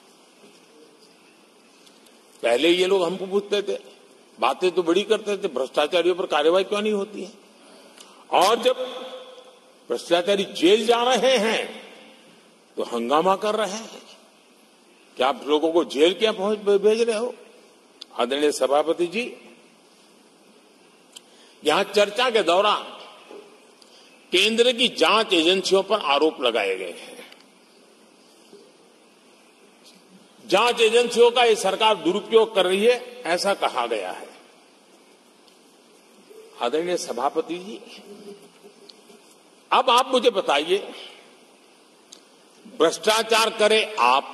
पहले ये लोग हमको पूछते थे, बातें तो बड़ी करते थे, भ्रष्टाचारियों पर कार्रवाई क्यों नहीं होती है? और जब भ्रष्टाचारी जेल जा रहे हैं तो हंगामा कर रहे हैं। क्या आप लोगों को जेल क्या भेज रहे हो? आदरणीय सभापति जी, यहां चर्चा के दौरान केंद्र की जांच एजेंसियों पर आरोप लगाए गए हैं। जांच एजेंसियों का ये सरकार दुरुपयोग कर रही है, ऐसा कहा गया है। आदरणीय सभापति जी, अब आप मुझे बताइए, भ्रष्टाचार करे आप,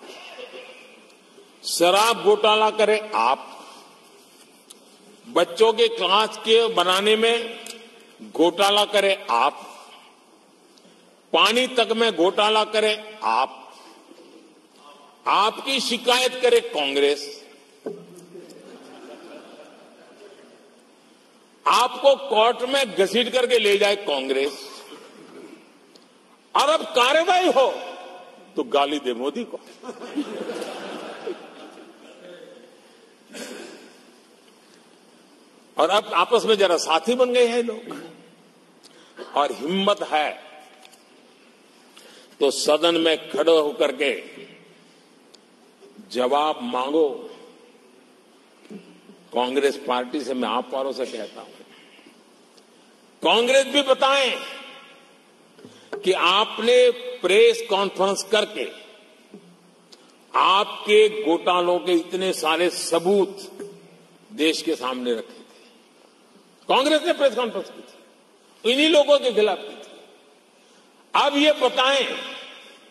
शराब घोटाला करे आप, बच्चों के क्लास के बनाने में घोटाला करे आप, पानी तक में घोटाला करे आप, आपकी शिकायत करे कांग्रेस, आपको कोर्ट में घसीट करके ले जाए कांग्रेस, और अब कार्रवाई हो तो गाली दे मोदी को। और अब आपस में जरा साथी बन गए हैं लोग। और हिम्मत है तो सदन में खड़े होकर के जवाब मांगो। कांग्रेस पार्टी से मैं आप वालों से कहता हूं, कांग्रेस भी बताएं कि आपने प्रेस कॉन्फ्रेंस करके आपके घोटालों के इतने सारे सबूत देश के सामने रखे थे। कांग्रेस ने प्रेस कॉन्फ्रेंस की थी, इन्हीं लोगों के खिलाफ की थी। अब ये बताएं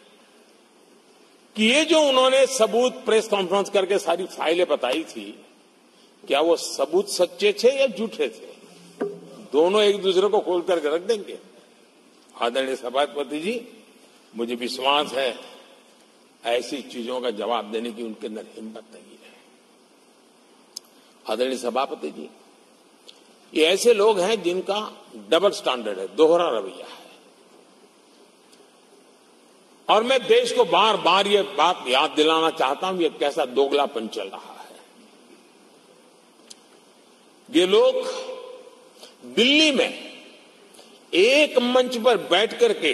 कि ये जो उन्होंने सबूत प्रेस कॉन्फ्रेंस करके सारी फाइलें बताई थी, क्या वो सबूत सच्चे थे या झूठे थे? दोनों एक दूसरे को खोल करके रख देंगे। आदरणीय सभापति जी, मुझे विश्वास है ऐसी चीजों का जवाब देने की उनके अंदर हिम्मत नहीं है। आदरणीय सभापति जी, ये ऐसे लोग हैं जिनका डबल स्टैंडर्ड है, दोहरा रवैया है। और मैं देश को बार बार ये बात याद दिलाना चाहता हूं, ये कैसा दोगलापन चल रहा है। ये लोग दिल्ली में एक मंच पर बैठ करके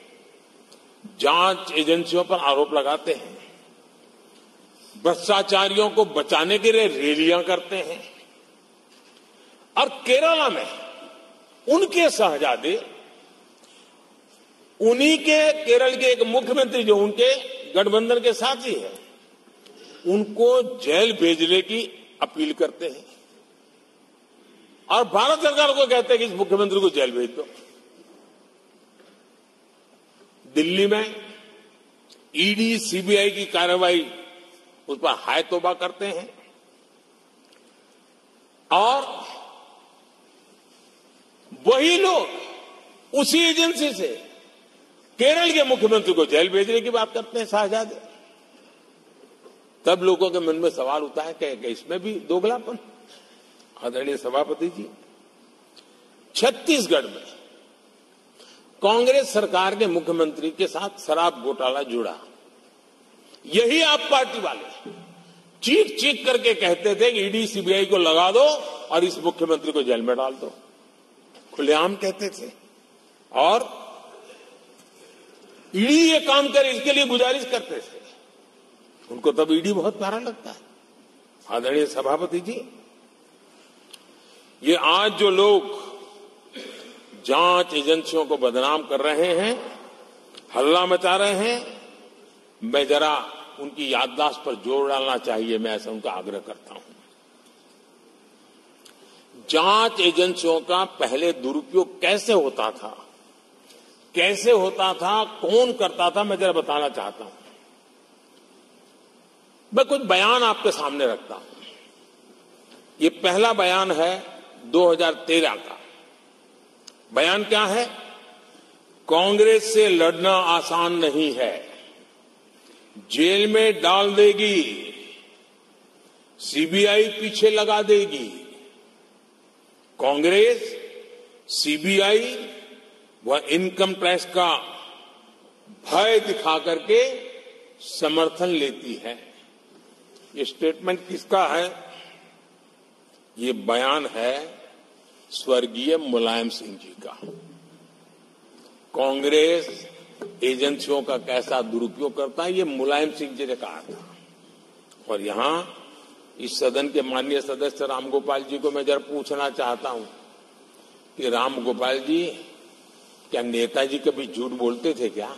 जांच एजेंसियों पर आरोप लगाते हैं, भ्रष्टाचारियों को बचाने के लिए रैलियां करते हैं, और केरला में उनके शहजादे, उन्हीं के केरल के एक मुख्यमंत्री जो उनके गठबंधन के साथी हैं, उनको जेल भेजने की अपील करते हैं और भारत सरकार को कहते हैं कि इस मुख्यमंत्री को जेल भेज दो। दिल्ली में ईडी सीबीआई की कार्रवाई उस पर हाय तौबा करते हैं और वही लोग उसी एजेंसी से केरल के मुख्यमंत्री को जेल भेजने की बात करते हैं, शहजादे। तब लोगों के मन में सवाल उठता है कि इसमें भी दोगलापन। आदरणीय सभापति जी, छत्तीसगढ़ में कांग्रेस सरकार के मुख्यमंत्री के साथ शराब घोटाला जुड़ा। यही आप पार्टी वाले चीख चीख करके कहते थे कि ईडी सीबीआई को लगा दो और इस मुख्यमंत्री को जेल में डाल दो, खुलेआम कहते थे। और ईडी ये काम करे इसके लिए गुजारिश करते थे। उनको तब ईडी बहुत प्यारा लगता है। आदरणीय सभापति जी, ये आज जो लोग जांच एजेंसियों को बदनाम कर रहे हैं, हल्ला मचा रहे हैं, मैं जरा उनकी याददाश्त पर जोर डालना चाहिए, मैं ऐसा उनका आग्रह करता हूं। जांच एजेंसियों का पहले दुरुपयोग कैसे होता था, कौन करता था, मैं जरा बताना चाहता हूं। मैं कुछ बयान आपके सामने रखता हूं। ये पहला बयान है 2013 का। बयान क्या है? कांग्रेस से लड़ना आसान नहीं है, जेल में डाल देगी, सीबीआई पीछे लगा देगी। कांग्रेस सीबीआई व इनकम टैक्स का भय दिखा करके समर्थन लेती है। ये स्टेटमेंट किसका है? ये बयान है स्वर्गीय मुलायम सिंह जी का। कांग्रेस एजेंसियों का कैसा दुरुपयोग करता है, ये मुलायम सिंह जी ने कहा था। और यहां इस सदन के माननीय सदस्य रामगोपाल जी को मैं जरा पूछना चाहता हूं कि रामगोपाल जी, क्या नेताजी कभी झूठ बोलते थे क्या?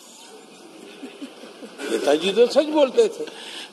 नेताजी तो सच बोलते थे।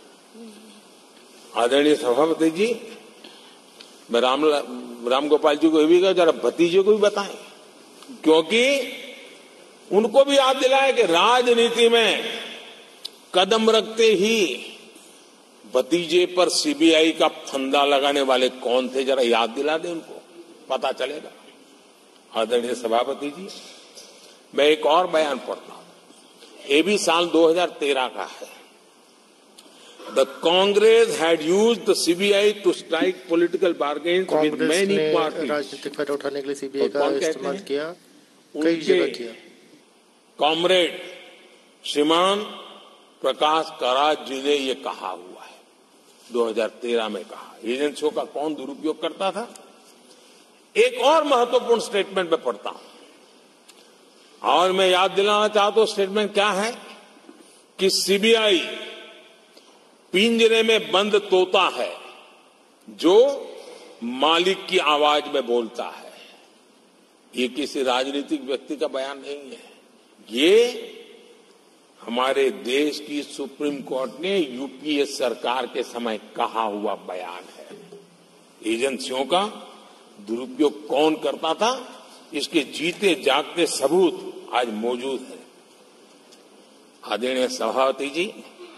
आदरणीय सभापति जी, मैं रामगोपाल जी को ये भी कहा जरा भतीजे को भी बताएं, क्योंकि उनको भी याद दिलाए कि राजनीति में कदम रखते ही भतीजे पर सीबीआई का फंदा लगाने वाले कौन थे, जरा याद दिला दें उनको, पता चलेगा। आदरणीय सभापति जी, मैं एक और बयान पढ़ता हूं। ये भी साल 2013 का है। The Congress had used the CBI to strike political bargains with many parties. राजनीतिक फायदा उठाने के लिए सीबीआई का इस्तेमाल किया, कई जगह किया। कॉमरेड श्रीमान प्रकाश कराज जी ने ये कहा हुआ है, 2013 में कहा। एजेंसियों का कौन दुरुपयोग करता था? एक और महत्वपूर्ण स्टेटमेंट में पढ़ता हूं और मैं याद दिलाना चाहता हूं स्टेटमेंट क्या है कि सीबीआई पिंजरे में बंद तोता है जो मालिक की आवाज में बोलता है। ये किसी राजनीतिक व्यक्ति का बयान नहीं है, ये हमारे देश की सुप्रीम कोर्ट ने यूपीए सरकार के समय कहा हुआ बयान है। एजेंसियों का दुरुपयोग कौन करता था, इसके जीते जागते सबूत आज मौजूद है। आदरणीय सभापति जी,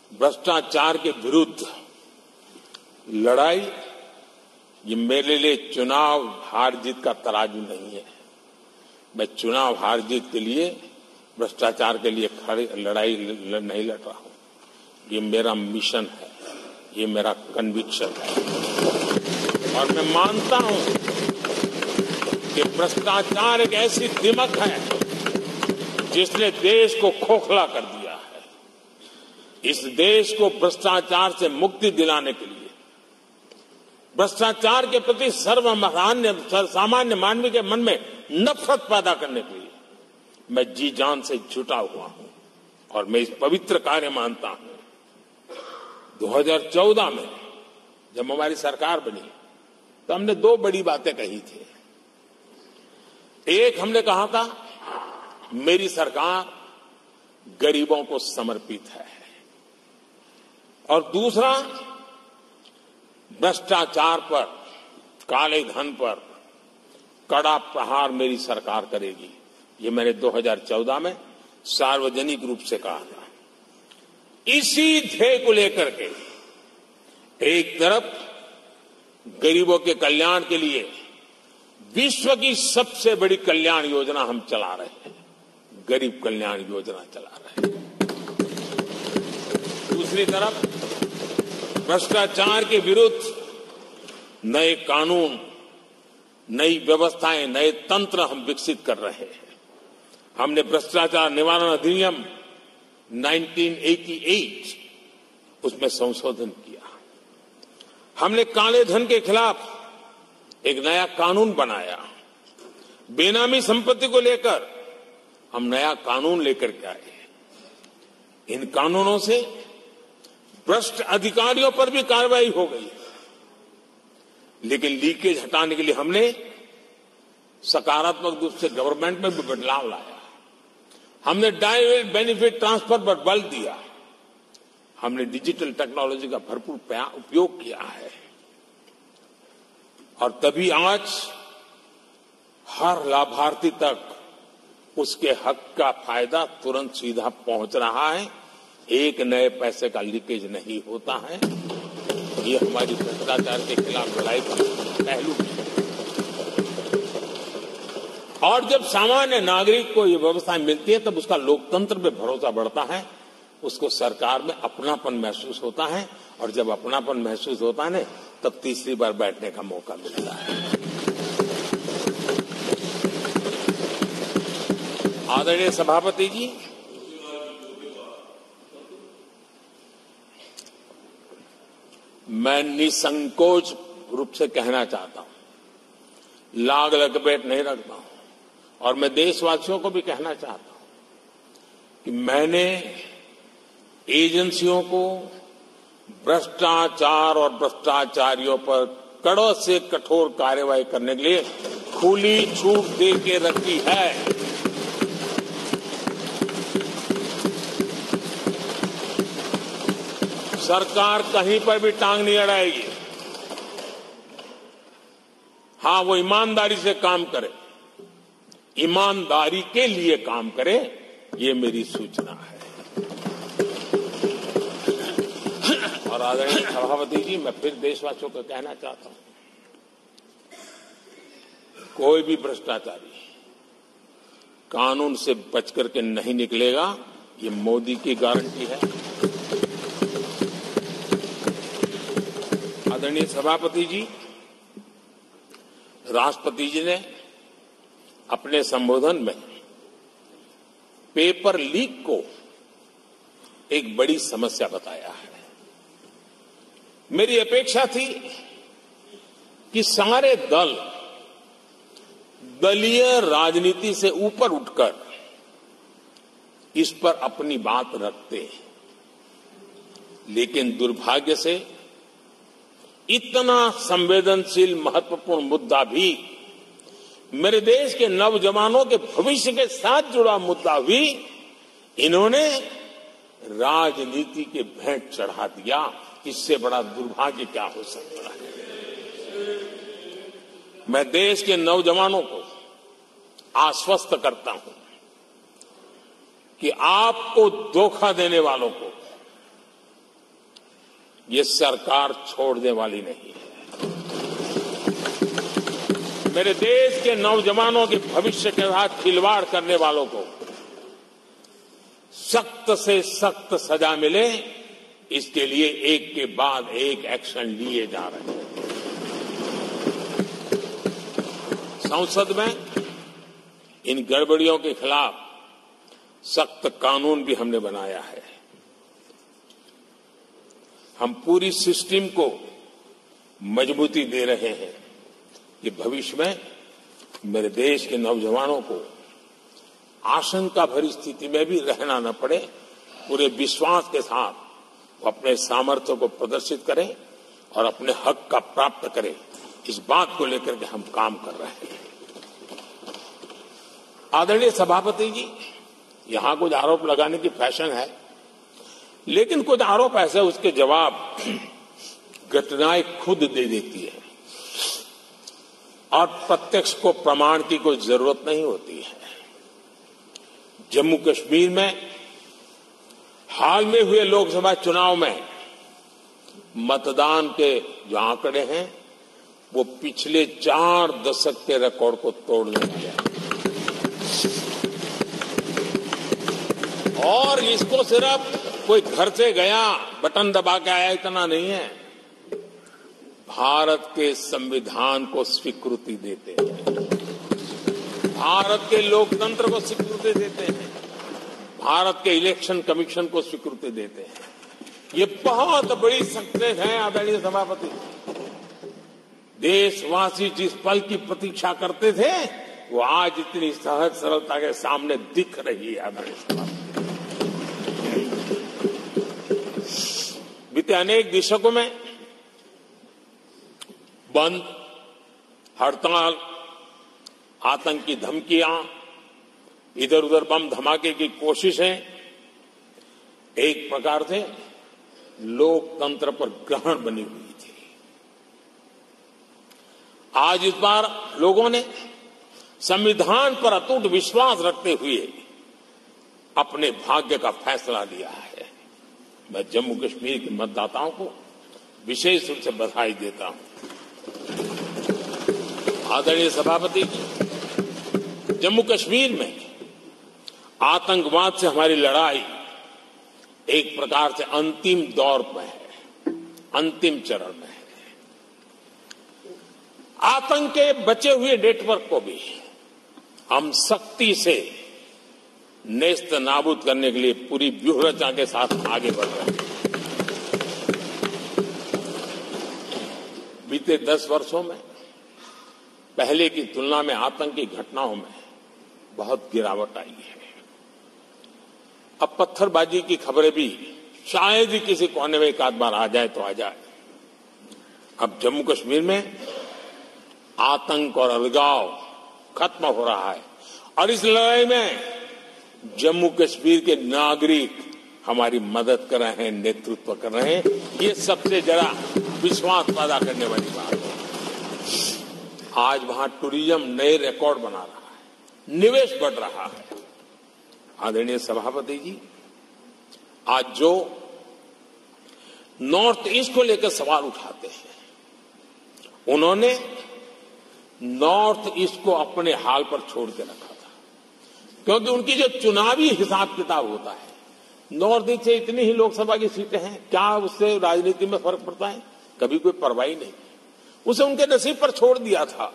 भ्रष्टाचार के विरुद्ध लड़ाई ये मेरे लिए चुनाव हार जीत का तराजू नहीं है। मैं चुनाव हार जीत के लिए, भ्रष्टाचार के लिए लड़ाई नहीं लड़ रहा हूं। ये मेरा मिशन है, ये मेरा कन्विक्शन है। और मैं मानता हूं कि भ्रष्टाचार एक ऐसी दिमक है जिसने देश को खोखला कर दिया है। इस देश को भ्रष्टाचार से मुक्ति दिलाने के लिए, भ्रष्टाचार के प्रति सामान्य मानवी के मन में नफरत पैदा करने के लिए मैं जी जान से जुटा हुआ हूं। और मैं इस पवित्र कार्य मानता हूं। 2014 में जब हमारी सरकार बनी तो हमने दो बड़ी बातें कही थी। एक, हमने कहा था मेरी सरकार गरीबों को समर्पित है, और दूसरा, भ्रष्टाचार पर, काले धन पर कड़ा प्रहार मेरी सरकार करेगी। ये मैंने 2014 में सार्वजनिक रूप से कहा था। इसी ध्येय को लेकर के एक तरफ गरीबों के कल्याण के लिए विश्व की सबसे बड़ी कल्याण योजना हम चला रहे हैं, गरीब कल्याण योजना चला रहे हैं। दूसरी तरफ भ्रष्टाचार के विरुद्ध नए कानून, नई व्यवस्थाएं, नए तंत्र हम विकसित कर रहे हैं। हमने भ्रष्टाचार निवारण अधिनियम 1988 उसमें संशोधन किया। हमने काले धन के खिलाफ एक नया कानून बनाया। बेनामी संपत्ति को लेकर हम नया कानून लेकर के आए। इन कानूनों से भ्रष्ट अधिकारियों पर भी कार्रवाई हो गई, लेकिन लीकेज हटाने के लिए हमने सकारात्मक रूप से गवर्नमेंट में भी बदलाव लाया। हमने डायरेक्ट बेनिफिट ट्रांसफर पर बल दिया। हमने डिजिटल टेक्नोलॉजी का भरपूर उपयोग किया है, और तभी आज हर लाभार्थी तक उसके हक का फायदा तुरंत सीधा पहुंच रहा है। एक नए पैसे का लीकेज नहीं होता है। ये हमारी भ्रष्टाचार के खिलाफ लड़ाई का पहलू है। और जब सामान्य नागरिक को ये व्यवस्था मिलती है तब उसका लोकतंत्र पे भरोसा बढ़ता है, उसको सरकार में अपनापन महसूस होता है, और जब अपनापन महसूस होता है ना, तब तीसरी बार बैठने का मौका मिलता है। आदरणीय सभापति जी, मैं निसंकोच रूप से कहना चाहता हूं, लाग लपेट नहीं रखता हूं, और मैं देशवासियों को भी कहना चाहता हूं कि मैंने एजेंसियों को भ्रष्टाचार और भ्रष्टाचारियों पर कड़े से कठोर कार्रवाई करने के लिए खुली छूट दे के रखी है। सरकार कहीं पर भी टांग नहीं अड़ाएगी। हां, वो ईमानदारी से काम करे, ईमानदारी के लिए काम करे, ये मेरी सूचना है। और आदरणीय सभापति जी, मैं फिर देशवासियों को कहना चाहता हूं, कोई भी भ्रष्टाचारी कानून से बच करके नहीं निकलेगा, ये मोदी की गारंटी है। आदरणीय सभापति जी, राष्ट्रपति जी ने अपने संबोधन में पेपर लीक को एक बड़ी समस्या बताया है। मेरी अपेक्षा थी कि सारे दल दलीय राजनीति से ऊपर उठकर इस पर अपनी बात रखते, लेकिन दुर्भाग्य से इतना संवेदनशील महत्वपूर्ण मुद्दा भी, मेरे देश के नौजवानों के भविष्य के साथ जुड़ा मुद्दा भी इन्होंने राजनीति के भेंट चढ़ा दिया। इससे बड़ा दुर्भाग्य क्या हो सकता है। मैं देश के नौजवानों को आश्वस्त करता हूं कि आपको धोखा देने वालों को ये सरकार छोड़ने वाली नहीं है। मेरे देश के नौजवानों के भविष्य के साथ खिलवाड़ करने वालों को सख्त से सख्त सजा मिले, इसके लिए एक के बाद एक एक्शन लिए जा रहे हैं। संसद में इन गड़बड़ियों के खिलाफ सख्त कानून भी हमने बनाया है। हम पूरी सिस्टम को मजबूती दे रहे हैं कि भविष्य में मेरे देश के नौजवानों को आशंका भरी स्थिति में भी रहना न पड़े, पूरे विश्वास के साथ वो अपने सामर्थ्य को प्रदर्शित करें और अपने हक का प्राप्त करें। इस बात को लेकर के हम काम कर रहे हैं। आदरणीय सभापति जी, यहां कुछ आरोप लगाने की फैशन है, लेकिन कुछ आरोप ऐसे उसके जवाब घटनाएं खुद दे देती है और प्रत्यक्ष को प्रमाण की कोई जरूरत नहीं होती है। जम्मू कश्मीर में हाल में हुए लोकसभा चुनाव में मतदान के जो आंकड़े हैं वो पिछले 4 दशक के रिकॉर्ड को तोड़ने वाले हैं। और इसको सिर्फ कोई घर से गया बटन दबा के आया इतना नहीं है, भारत के संविधान को स्वीकृति देते हैं, भारत के लोकतंत्र को स्वीकृति देते हैं, भारत के इलेक्शन कमीशन को स्वीकृति देते हैं। ये बहुत बड़ी सक्सेस है आदरणीय सभापति। देशवासी जिस पल की प्रतीक्षा करते थे वो आज इतनी सहज सरलता के सामने दिख रही है। आदरणीय सभापति, बीते अनेक दशकों में बंद, हड़ताल, आतंकी धमकियां, इधर उधर बम धमाके की कोशिशें एक प्रकार से लोकतंत्र पर ग्रहण बनी हुई थी। आज इस बार लोगों ने संविधान पर अटूट विश्वास रखते हुए अपने भाग्य का फैसला लिया है। मैं जम्मू कश्मीर के मतदाताओं को विशेष रूप से बधाई देता हूं। आदरणीय सभापति जी, जम्मू कश्मीर में आतंकवाद से हमारी लड़ाई एक प्रकार से अंतिम दौर में है, अंतिम चरण में है। आतंक के बचे हुए नेटवर्क को भी हम सख्ती से नेस्त नाबूद करने के लिए पूरी व्यूहरचना के साथ आगे बढ़ रहे हैं। बीते 10 वर्षों में पहले की तुलना में आतंकी घटनाओं में बहुत गिरावट आई है। अब पत्थरबाजी की खबरें भी शायद ही किसी कोने में एक आध बार आ जाए तो आ जाए। अब जम्मू कश्मीर में आतंक और अलगाव खत्म हो रहा है और इस लड़ाई में जम्मू कश्मीर के नागरिक हमारी मदद कर रहे हैं, नेतृत्व कर रहे हैं। ये सबसे जरा विश्वास पैदा करने वाली बात है। आज वहां टूरिज्म नए रिकॉर्ड बना रहा है, निवेश बढ़ रहा है। आदरणीय सभापति जी, आज जो नॉर्थ ईस्ट को लेकर सवाल उठाते हैं, उन्होंने नॉर्थ ईस्ट को अपने हाल पर छोड़ के रखा था, क्योंकि उनकी जो चुनावी हिसाब किताब होता है, नॉर्थ ईस्ट से इतनी ही लोकसभा की सीटें हैं, क्या उससे राजनीति में फर्क पड़ता है? कभी कोई परवाही नहीं, उसे उनके नसीब पर छोड़ दिया था।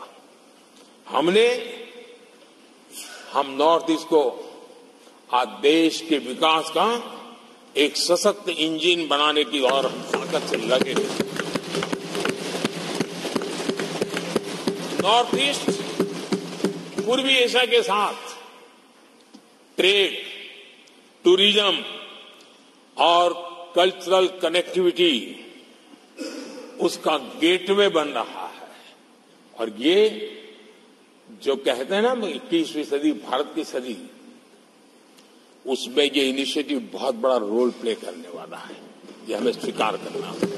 हम नॉर्थ ईस्ट को आज देश के विकास का एक सशक्त इंजन बनाने की और ताकत से लगे। नॉर्थ ईस्ट पूर्वी एशिया के साथ ट्रेड, टूरिज्म और कल्चरल कनेक्टिविटी उसका गेटवे बन रहा है। और ये जो कहते हैं ना 21वीं सदी भारत की सदी, उसमें ये इनिशिएटिव बहुत बड़ा रोल प्ले करने वाला है। ये हमें स्वीकार करना होगा।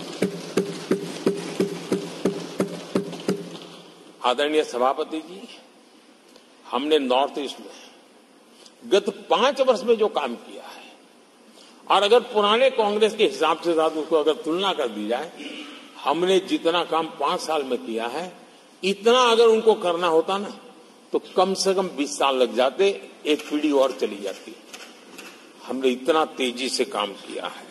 आदरणीय सभापति जी, हमने नॉर्थ ईस्ट में गत 5 वर्ष में जो काम किया है और अगर पुराने कांग्रेस के हिसाब से साथ उसको अगर तुलना कर दी जाए, हमने जितना काम 5 साल में किया है, इतना अगर उनको करना होता ना तो कम से कम 20 साल लग जाते, एक पीढ़ी और चली जाती। हमने इतना तेजी से काम किया है।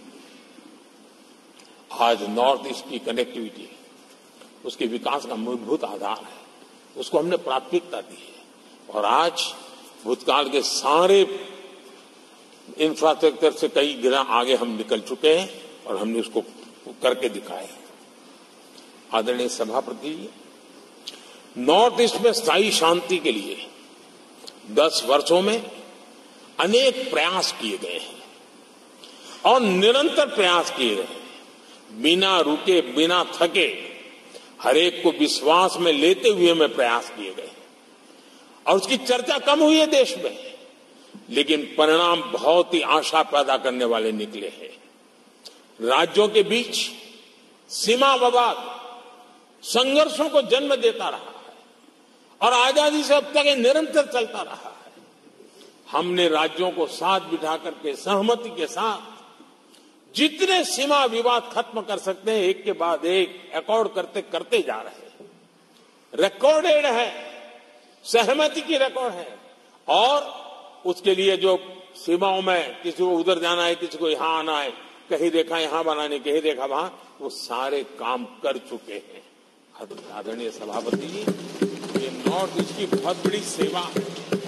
आज नॉर्थ ईस्ट की कनेक्टिविटी उसके विकास का मूलभूत आधार है, उसको हमने प्राथमिकता दी है। और आज भूतकाल के सारे इंफ्रास्ट्रक्चर से कई गुना आगे हम निकल चुके हैं और हमने उसको करके दिखाए। आदरणीय सभापति जी, नॉर्थ ईस्ट में स्थायी शांति के लिए 10 वर्षों में अनेक प्रयास किए गए हैं और निरंतर प्रयास किए गए हैं। बिना रुके, बिना थके, हर एक को विश्वास में लेते हुए में प्रयास किए गए और उसकी चर्चा कम हुई है देश में, लेकिन परिणाम बहुत ही आशा पैदा करने वाले निकले हैं। राज्यों के बीच सीमा विवाद संघर्षों को जन्म देता रहा है और आजादी से अब तक ये निरंतर चलता रहा है। हमने राज्यों को साथ बिठा करके सहमति के साथ जितने सीमा विवाद खत्म कर सकते हैं, एक के बाद एक अकॉर्ड करते करते जा रहे हैं। रिकॉर्डेड है, सहमति की रिकॉर्ड है। और उसके लिए जो सीमाओं में किसी को उधर जाना है, किसी को यहां आना है, कहीं रेखा यहां बनानी, कहीं रेखा वहां, वो सारे काम कर चुके हैं। आदरणीय सभापति जी, ये नॉर्थ ईस्ट की बहुत बड़ी सेवा है।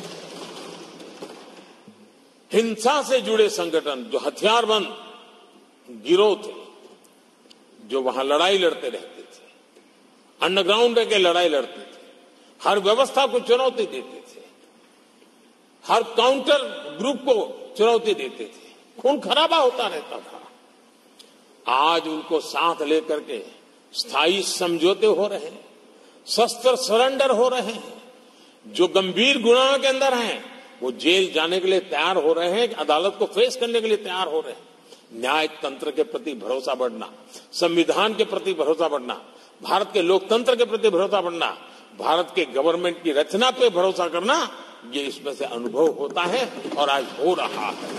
हिंसा से जुड़े संगठन, जो हथियारबंद गिरोह थे, जो वहां लड़ाई लड़ते रहते थे, अंडरग्राउंड रह के लड़ाई लड़ते थे, हर व्यवस्था को चुनौती देते थे, हर काउंटर ग्रुप को चुनौती देते थे, खून खराबा होता रहता था। आज उनको साथ लेकर के स्थायी समझौते हो रहे हैं, शस्त्र सरेंडर हो रहे हैं। जो गंभीर गुनाह के अंदर हैं वो जेल जाने के लिए तैयार हो रहे हैं, अदालत को फेस करने के लिए तैयार हो रहे हैं। न्याय तंत्र के प्रति भरोसा बढ़ना, संविधान के प्रति भरोसा बढ़ना, भारत के लोकतंत्र के प्रति भरोसा बढ़ना, भारत के गवर्नमेंट की रचना पे भरोसा करना, ये इसमें से अनुभव होता है और आज हो रहा है।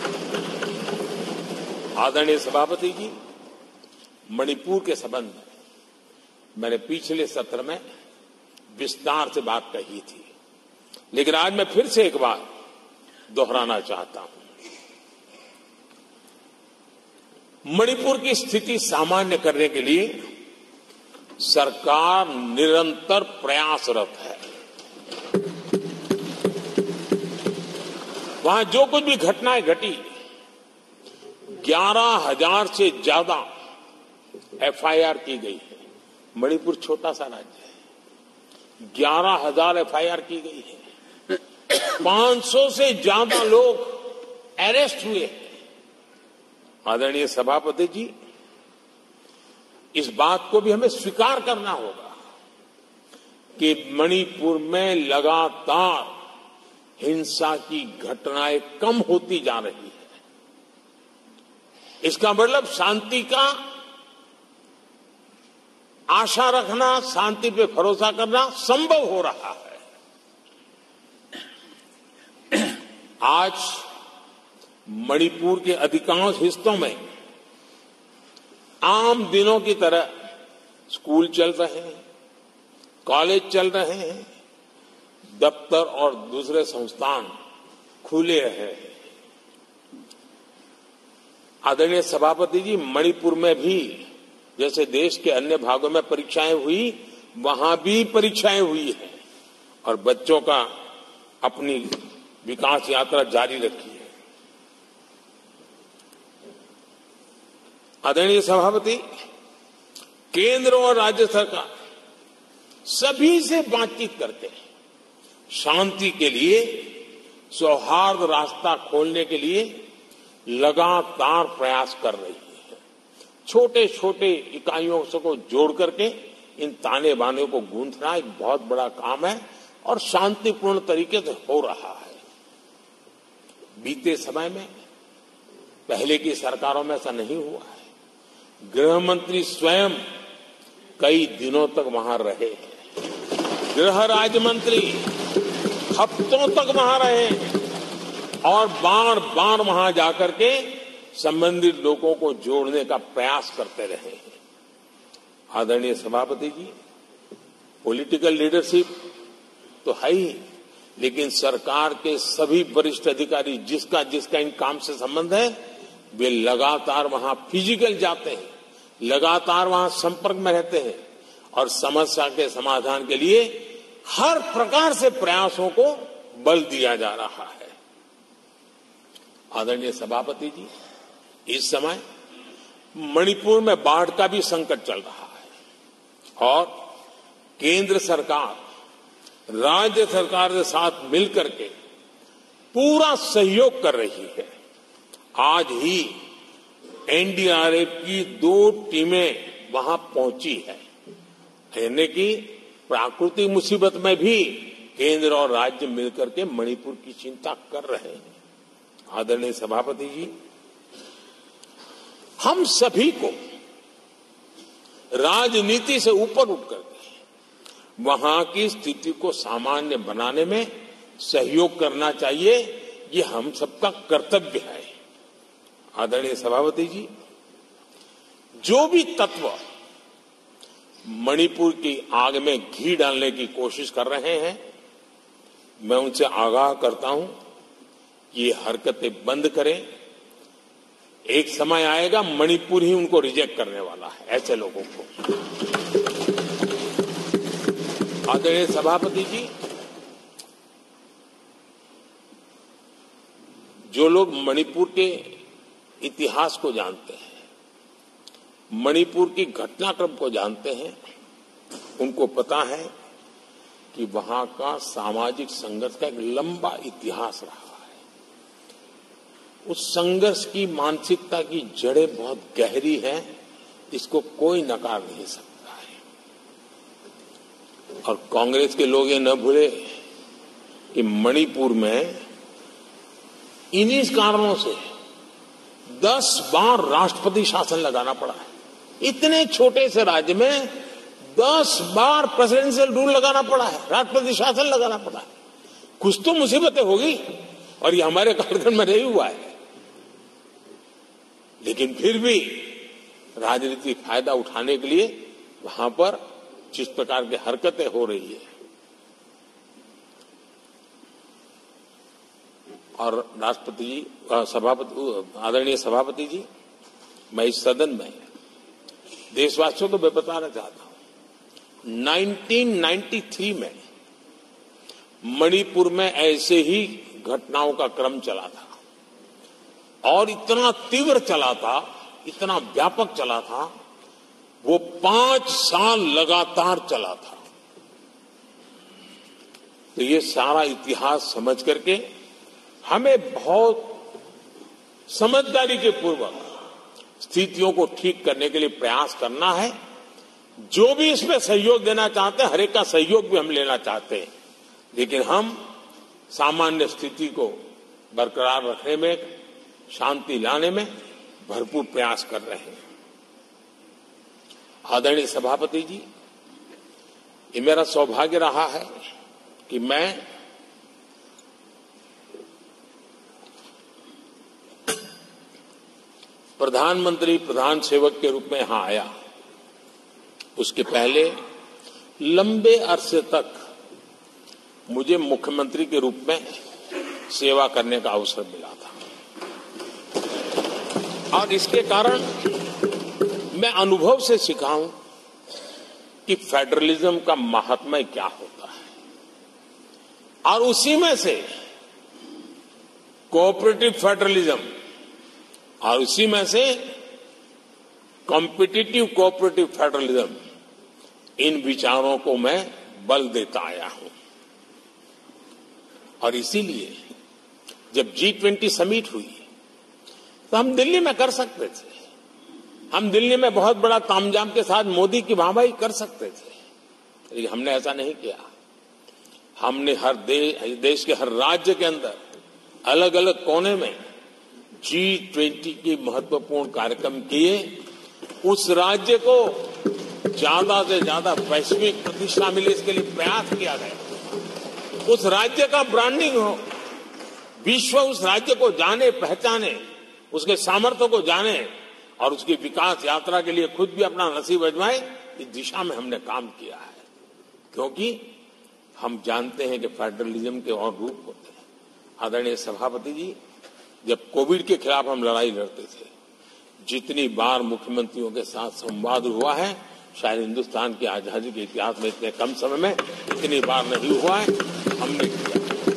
आदरणीय सभापति जी, मणिपुर के संबंध में मैंने पिछले सत्र में विस्तार से बात कही थी, लेकिन आज मैं फिर से एक बार दोहराना चाहता हूं। मणिपुर की स्थिति सामान्य करने के लिए सरकार निरंतर प्रयासरत है। वहां जो कुछ भी घटनाएं घटी, 11,000 से ज्यादा एफआईआर की गई है। मणिपुर छोटा सा राज्य है, 11,000 एफआईआर की गई है, 500 से ज्यादा लोग अरेस्ट हुए हैं। आदरणीय सभापति जी, इस बात को भी हमें स्वीकार करना होगा कि मणिपुर में लगातार हिंसा की घटनाएं कम होती जा रही है। इसका मतलब शांति का आशा रखना, शांति पे भरोसा करना संभव हो रहा है। आज मणिपुर के अधिकांश हिस्सों में आम दिनों की तरह स्कूल चल रहे हैं, कॉलेज चल रहे हैं, दफ्तर और दूसरे संस्थान खुले रहे हैं। आदरणीय सभापति जी, मणिपुर में भी जैसे देश के अन्य भागों में परीक्षाएं हुई, वहां भी परीक्षाएं हुई है और बच्चों का अपनी विकास यात्रा जारी रखी है। आदरणीय सभापति, केंद्र और राज्य सरकार सभी से बातचीत करते हैं, शांति के लिए, सौहार्द रास्ता खोलने के लिए लगातार प्रयास कर रही है। छोटे छोटे इकाइयों से को जोड़ करके इन ताने बाने को गूंथना एक बहुत बड़ा काम है और शांतिपूर्ण तरीके से हो रहा है। बीते समय में पहले की सरकारों में ऐसा नहीं हुआ है। गृह मंत्री स्वयं कई दिनों तक वहां रहे, गृह राज्य मंत्री हफ्तों तक वहां रहे और बार बार वहां जाकर के संबंधित लोगों को जोड़ने का प्रयास करते रहे हैं। आदरणीय सभापति जी, पॉलिटिकल लीडरशिप तो है ही, लेकिन सरकार के सभी वरिष्ठ अधिकारी जिसका जिसका इन काम से संबंध है, वे लगातार वहां फिजिकल जाते हैं, लगातार वहां संपर्क में रहते हैं और समस्या के समाधान के लिए हर प्रकार से प्रयासों को बल दिया जा रहा है। आदरणीय सभापति जी, इस समय मणिपुर में बाढ़ का भी संकट चल रहा है और केंद्र सरकार राज्य सरकार के साथ मिलकर के पूरा सहयोग कर रही है। आज ही एनडीआरएफ की 2 टीमें वहां पहुंची है, यानी कि प्राकृतिक मुसीबत में भी केंद्र और राज्य मिलकर के मणिपुर की चिंता कर रहे हैं। आदरणीय सभापति जी, हम सभी को राजनीति से ऊपर उठकर के वहां की स्थिति को सामान्य बनाने में सहयोग करना चाहिए, ये हम सबका कर्तव्य है। आदरणीय सभापति जी, जो भी तत्व मणिपुर की आग में घी डालने की कोशिश कर रहे हैं, मैं उनसे आगाह करता हूं कि ये हरकतें बंद करें। एक समय आएगा मणिपुर ही उनको रिजेक्ट करने वाला है, ऐसे लोगों को। आदरणीय सभापति जी, जो लोग मणिपुर के इतिहास को जानते हैं, मणिपुर की घटनाक्रम को जानते हैं, उनको पता है कि वहां का सामाजिक संघर्ष का एक लंबा इतिहास रहा है। उस संघर्ष की मानसिकता की जड़ें बहुत गहरी हैं, इसको कोई नकार नहीं सकता है। और कांग्रेस के लोग ये न भूले कि मणिपुर में इन्हीं कारणों से 10 बार राष्ट्रपति शासन लगाना पड़ा है। इतने छोटे से राज्य में 10 बार प्रेसिडेंशियल रूल लगाना पड़ा है, राष्ट्रपति शासन लगाना पड़ा है। कुछ तो मुसीबतें होगी और ये हमारे कार्यक्रम में नहीं हुआ है, लेकिन फिर भी राजनीतिक फायदा उठाने के लिए वहां पर जिस प्रकार की हरकतें हो रही है, और राष्ट्रपति जी, आदरणीय सभापति जी, मैं इस सदन में देशवासियों को मैं बताना चाहता हूं, 1993 में मणिपुर में ऐसे ही घटनाओं का क्रम चला था और इतना तीव्र चला था, इतना व्यापक चला था, वो 5 साल लगातार चला था। तो ये सारा इतिहास समझ करके हमें बहुत समझदारी के पूर्वक स्थितियों को ठीक करने के लिए प्रयास करना है। जो भी इसमें सहयोग देना चाहते हैं, हर एक का सहयोग भी हम लेना चाहते हैं, लेकिन हम सामान्य स्थिति को बरकरार रखने में, शांति लाने में भरपूर प्रयास कर रहे हैं। आदरणीय सभापति जी, ये मेरा सौभाग्य रहा है कि मैं प्रधानमंत्री प्रधान सेवक के रूप में यहां आया। उसके पहले लंबे अरसे तक मुझे मुख्यमंत्री के रूप में सेवा करने का अवसर मिला था और इसके कारण मैं अनुभव से सीखा हूं कि फेडरलिज्म का महात्म्य क्या होता है, और उसी में से कोऑपरेटिव फेडरलिज्म और उसी में से कॉम्पिटिटिव कोऑपरेटिव फेडरलिज्म, इन विचारों को मैं बल देता आया हूं। और इसीलिए जब G20 समिट हुई तो हम दिल्ली में कर सकते थे, हम दिल्ली में बहुत बड़ा तामझाम के साथ मोदी की वाहवाही कर सकते थे, लेकिन हमने ऐसा नहीं किया। हमने हर देश के हर राज्य के अंदर अलग अलग कोने में G20 के महत्वपूर्ण कार्यक्रम किए। उस राज्य को ज्यादा से ज्यादा वैश्विक प्रतिष्ठा मिले, इसके लिए प्रयास किया गया। उस राज्य का ब्रांडिंग हो, विश्व उस राज्य को जाने पहचाने, उसके सामर्थ्य को जाने और उसकी विकास यात्रा के लिए खुद भी अपना नसीब आजमाए, इस दिशा में हमने काम किया है। क्योंकि हम जानते हैं कि फेडरलिज्म के और रूप होते हैं। आदरणीय सभापति जी, जब कोविड के खिलाफ हम लड़ाई लड़ते थे, जितनी बार मुख्यमंत्रियों के साथ संवाद हुआ है, शायद हिंदुस्तान की आजादी के इतिहास में इतने कम समय में इतनी बार नहीं हुआ है, हमने किया।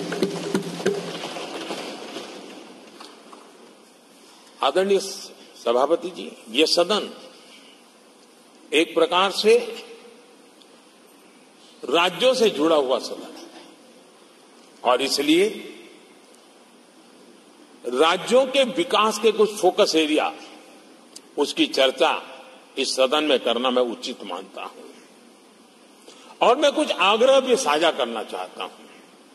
आदरणीय सभापति जी, ये सदन एक प्रकार से राज्यों से जुड़ा हुआ सदन है और इसलिए राज्यों के विकास के कुछ फोकस एरिया, उसकी चर्चा इस सदन में करना मैं उचित मानता हूं और मैं कुछ आग्रह भी साझा करना चाहता हूं।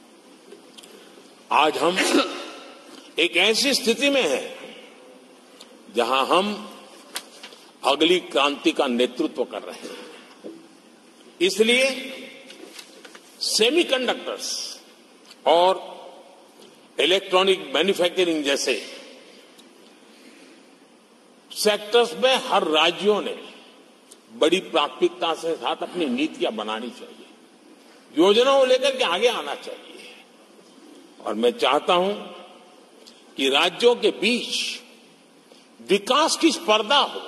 आज हम एक ऐसी स्थिति में हैं जहां हम अगली क्रांति का नेतृत्व कर रहे हैं। इसलिए सेमीकंडक्टर्स और इलेक्ट्रॉनिक मैन्युफैक्चरिंग जैसे सेक्टर्स में हर राज्यों ने बड़ी प्राथमिकता से साथ अपनी नीतियां बनानी चाहिए, योजनाओं लेकर के आगे आना चाहिए। और मैं चाहता हूं कि राज्यों के बीच विकास की स्पर्धा हो,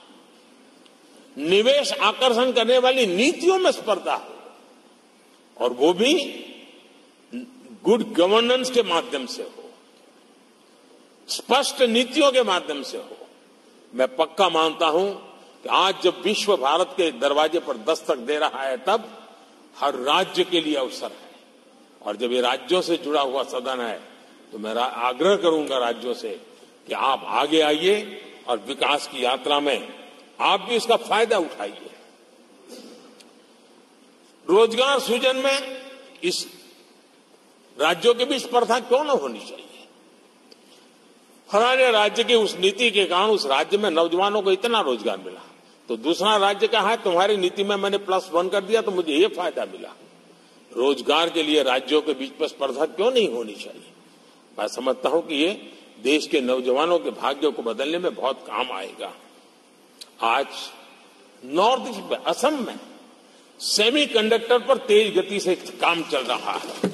निवेश आकर्षण करने वाली नीतियों में स्पर्धा हो, और वो भी गुड गवर्नेंस के माध्यम से हो, स्पष्ट नीतियों के माध्यम से हो। मैं पक्का मानता हूं कि आज जब विश्व भारत के दरवाजे पर दस्तक दे रहा है, तब हर राज्य के लिए अवसर है। और जब ये राज्यों से जुड़ा हुआ सदन है, तो मैं आग्रह करूंगा राज्यों से कि आप आगे आइए और विकास की यात्रा में आप भी इसका फायदा उठाइए। रोजगार सृजन में इस राज्यों के बीच स्पर्धा क्यों न होनी चाहिए? फलाने राज्य की उस नीति के कारण उस राज्य में नौजवानों को इतना रोजगार मिला, तो दूसरा राज्य का है तुम्हारी नीति में मैंने +1 कर दिया तो मुझे ये फायदा मिला। रोजगार के लिए राज्यों के बीच में स्पर्धा क्यों नहीं होनी चाहिए? मैं समझता हूं कि ये देश के नौजवानों के भाग्य को बदलने में बहुत काम आएगा। आज नॉर्थ ईस्ट में, असम में सेमीकंडक्टर पर तेज गति से काम चल रहा है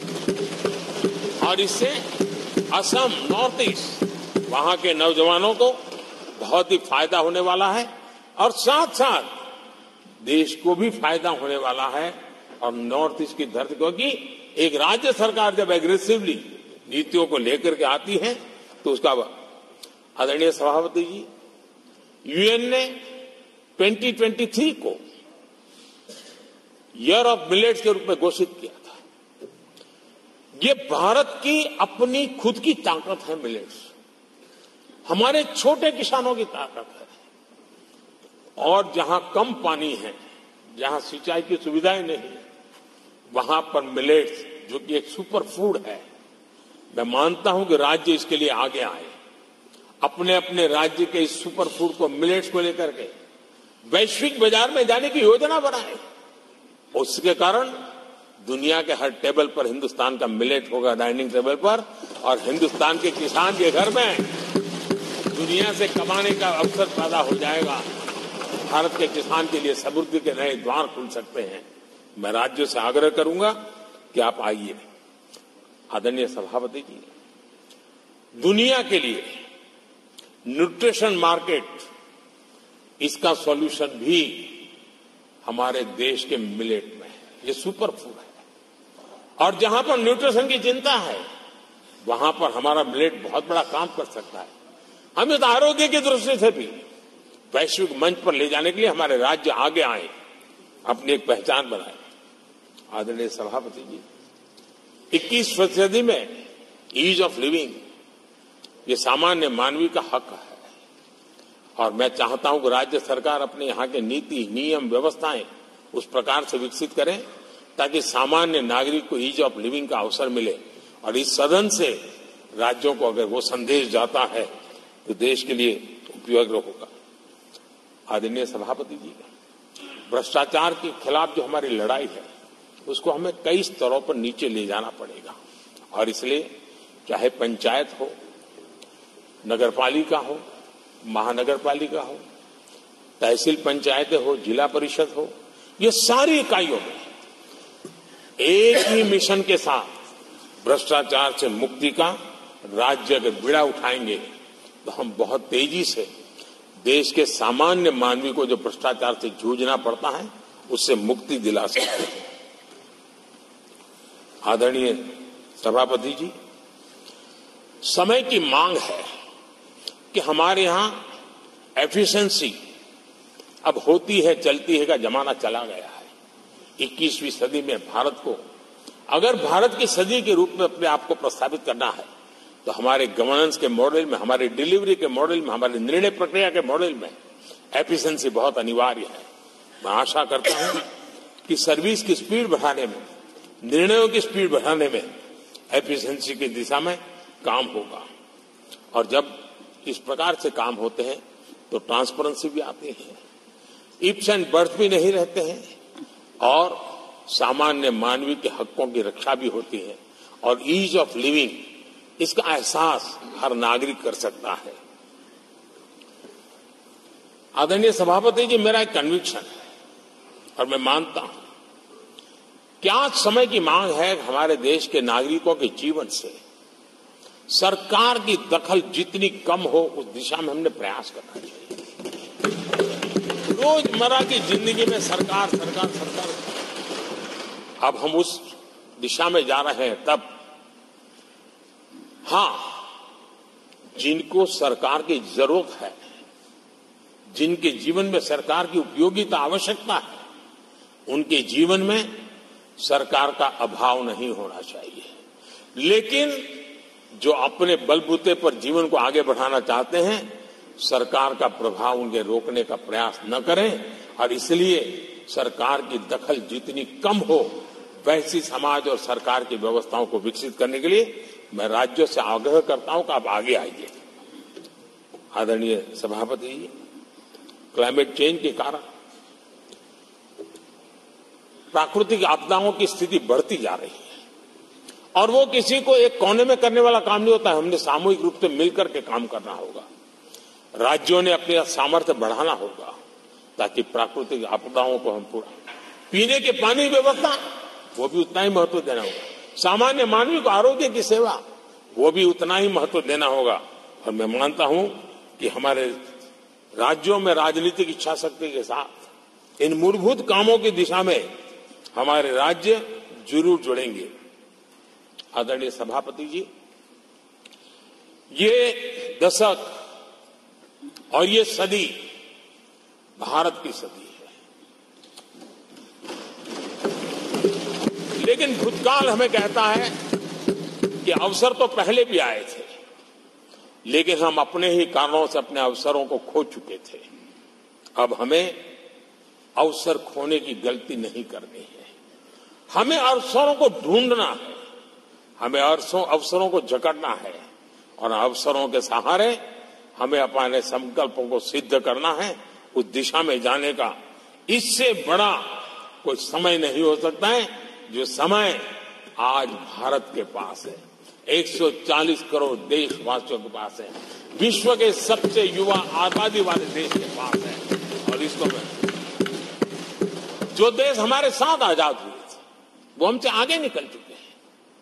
और इससे असम, नॉर्थ ईस्ट, वहां के नौजवानों को बहुत ही फायदा होने वाला है और साथ साथ देश को भी फायदा होने वाला है। और नॉर्थ ईस्ट की धरती, क्योंकि एक राज्य सरकार जब एग्रेसिवली नीतियों को लेकर के आती है तो उसका, आदरणीय सभापति जी, यूएन ने 2023 को ईयर ऑफ मिलेट्स के रूप में घोषित किया था। ये भारत की अपनी खुद की ताकत है। मिलेट्स हमारे छोटे किसानों की ताकत है। और जहां कम पानी है, जहां सिंचाई की सुविधाएं नहीं, वहां पर मिलेट्स, जो कि एक सुपर फूड है, मैं मानता हूं कि राज्य इसके लिए आगे आए, अपने अपने राज्य के इस सुपर फूड को, मिलेट्स को लेकर के वैश्विक बाजार में जाने की योजना बनाए। उसके कारण दुनिया के हर टेबल पर हिंदुस्तान का मिलेट होगा, डाइनिंग टेबल पर, और हिंदुस्तान के किसान के घर में दुनिया से कमाने का अवसर पैदा हो जाएगा। भारत के किसान के लिए समृद्धि के नए द्वार खुल सकते हैं। मैं राज्यों से आग्रह करूंगा कि आप आइए। आदरणीय सभापति जी, दुनिया के लिए न्यूट्रिशन मार्केट, इसका सॉल्यूशन भी हमारे देश के मिलेट में है। ये सुपर फूड है और जहां पर न्यूट्रिशन की चिंता है, वहां पर हमारा मिलेट बहुत बड़ा काम कर सकता है। हम इस आरोग्य की दृष्टि से भी वैश्विक मंच पर ले जाने के लिए हमारे राज्य आगे आए, अपनी एक पहचान बनाए। आदरणीय सभापति जी, 21वीं सदी में ईज ऑफ लिविंग, ये सामान्य मानवीय का हक है और मैं चाहता हूं कि राज्य सरकार अपने यहां के नीति, नियम, व्यवस्थाएं उस प्रकार से विकसित करें ताकि सामान्य नागरिक को ईज ऑफ लिविंग का अवसर मिले। और इस सदन से राज्यों को अगर वो संदेश जाता है तो देश के लिए उपयोगी होगा। आदरणीय सभापति जी, भ्रष्टाचार के खिलाफ जो हमारी लड़ाई है, उसको हमें कई स्तरों पर नीचे ले जाना पड़ेगा। और इसलिए चाहे पंचायत हो, नगरपालिका हो, महानगरपालिका हो, तहसील पंचायतें हो, जिला परिषद हो, ये सारी इकाइयों में एक ही मिशन के साथ भ्रष्टाचार से मुक्ति का राज्य अगर बीड़ा उठाएंगे तो हम बहुत तेजी से देश के सामान्य मानवी को जो भ्रष्टाचार से जूझना पड़ता है उससे मुक्ति दिला सकते हैं। आदरणीय सभापति जी, समय की मांग है कि हमारे यहां एफिशिएंसी अब होती है चलती है का जमाना चला गया है। 21वीं सदी में भारत को अगर भारत की सदी के रूप में अपने आप को प्रस्तावित करना है तो हमारे गवर्नेंस के मॉडल में, हमारे डिलीवरी के मॉडल में, हमारे निर्णय प्रक्रिया के मॉडल में एफिशिएंसी बहुत अनिवार्य है। मैं आशा करता हूं कि सर्विस की स्पीड बढ़ाने में, निर्णयों की स्पीड बढ़ाने में एफिशिएंसी की दिशा में काम होगा। और जब इस प्रकार से काम होते हैं तो ट्रांसपेरेंसी भी आती है, इफ्स एंड बर्थ भी नहीं रहते हैं और सामान्य मानवीय के हकों की रक्षा भी होती है और ईज ऑफ लिविंग इसका एहसास हर नागरिक कर सकता है। आदरणीय सभापति जी, मेरा एक कन्विक्शन है और मैं मानता हूं कि आज समय की मांग है हमारे देश के नागरिकों के जीवन से सरकार की दखल जितनी कम हो उस दिशा में हमने प्रयास करना चाहिए। रोजमर्रा की जिंदगी में सरकार सरकार सरकार, अब हम उस दिशा में जा रहे हैं। तब हां, जिनको सरकार की जरूरत है, जिनके जीवन में सरकार की उपयोगिता आवश्यकता है, उनके जीवन में सरकार का अभाव नहीं होना चाहिए। लेकिन जो अपने बलबूते पर जीवन को आगे बढ़ाना चाहते हैं, सरकार का प्रभाव उनके रोकने का प्रयास न करें और इसलिए सरकार की दखल जितनी कम हो वैसी समाज और सरकार की व्यवस्थाओं को विकसित करने के लिए मैं राज्यों से आग्रह करता हूं कि आप आगे आइए। आदरणीय सभापति जी, क्लाइमेट चेंज के कारण प्राकृतिक आपदाओं की स्थिति बढ़ती जा रही है और वो किसी को एक कोने में करने वाला काम नहीं होता है। हमने सामूहिक रूप से मिलकर के काम करना होगा। राज्यों ने अपने सामर्थ्य बढ़ाना होगा ताकि प्राकृतिक आपदाओं को हम पूरा, पीने के पानी की व्यवस्था वो भी उतना ही महत्व देना होगा। सामान्य मानवीय को आरोग्य की सेवा वो भी उतना ही महत्व देना होगा। और मैं मानता हूं कि हमारे राज्यों में राजनीतिक इच्छा शक्ति के साथ इन मूलभूत कामों की दिशा में हमारे राज्य जरूर जुड़ेंगे। आदरणीय सभापति जी, ये दशक और ये सदी भारत की सदी है, लेकिन भूतकाल हमें कहता है कि अवसर तो पहले भी आए थे, लेकिन हम अपने ही कारणों से अपने अवसरों को खो चुके थे। अब हमें अवसर खोने की गलती नहीं करनी है। हमें अवसरों को ढूंढना है, हमें अवसरों को जकड़ना है और अवसरों के सहारे हमें अपने संकल्पों को सिद्ध करना है, उस दिशा में जाने का। इससे बड़ा कोई समय नहीं हो सकता है जो समय आज भारत के पास है, 140 करोड़ देशवासियों के पास है, विश्व के सबसे युवा आबादी वाले देश के पास है। और इसको जो देश हमारे साथ आजाद हुए थे वो हमसे आगे निकल चुके हैं,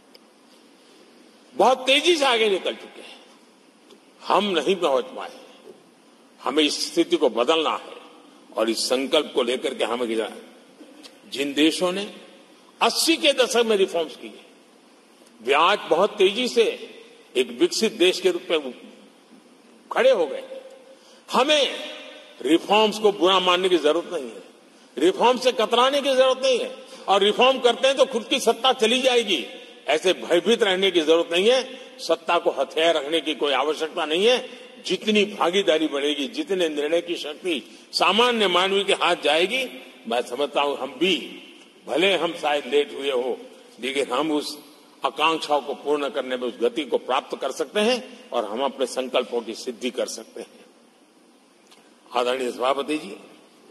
बहुत तेजी से आगे निकल चुके हैं। हम नहीं पहुंच पाए। हमें इस स्थिति को बदलना है और इस संकल्प को लेकर के हमें जिन देशों ने 80 के दशक में रिफॉर्म्स किए, वे आज बहुत तेजी से एक विकसित देश के रूप में खड़े हो गए। हमें रिफॉर्म्स को बुरा मानने की जरूरत नहीं है, रिफॉर्म से कतराने की जरूरत नहीं है। और रिफॉर्म करते हैं तो खुद की सत्ता चली जाएगी, ऐसे भयभीत रहने की जरूरत नहीं है। सत्ता को हथियार रखने की कोई आवश्यकता नहीं है। जितनी भागीदारी बढ़ेगी, जितने निर्णय की शक्ति सामान्य मानवीय के हाथ जाएगी, मैं समझता हूं हम भी, भले हम शायद लेट हुए हो, लेकिन हम उस आकांक्षाओं को पूर्ण करने में उस गति को प्राप्त कर सकते हैं और हम अपने संकल्पों की सिद्धि कर सकते हैं। आदरणीय सभापति जी,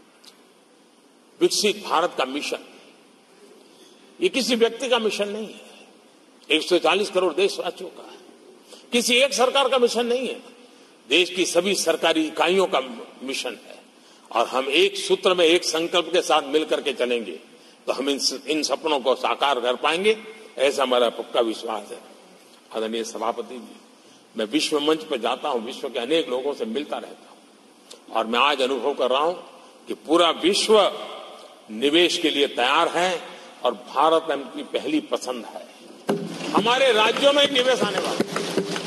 विकसित भारत का मिशन ये किसी व्यक्ति का मिशन नहीं है, 140 करोड़ देशवासियों का, किसी एक सरकार का मिशन नहीं है। देश की सभी सरकारी इकाइयों का मिशन है और हम एक सूत्र में, एक संकल्प के साथ मिलकर के चलेंगे तो हम इन सपनों को साकार कर पाएंगे, ऐसा हमारा पक्का विश्वास है। आदरणीय सभापति जी, मैं विश्व मंच पर जाता हूं, विश्व के अनेक लोगों से मिलता रहता हूं और मैं आज अनुभव कर रहा हूं कि पूरा विश्व निवेश के लिए तैयार है और भारत अपनी पहली पसंद है। हमारे राज्यों में निवेश आने वाला है,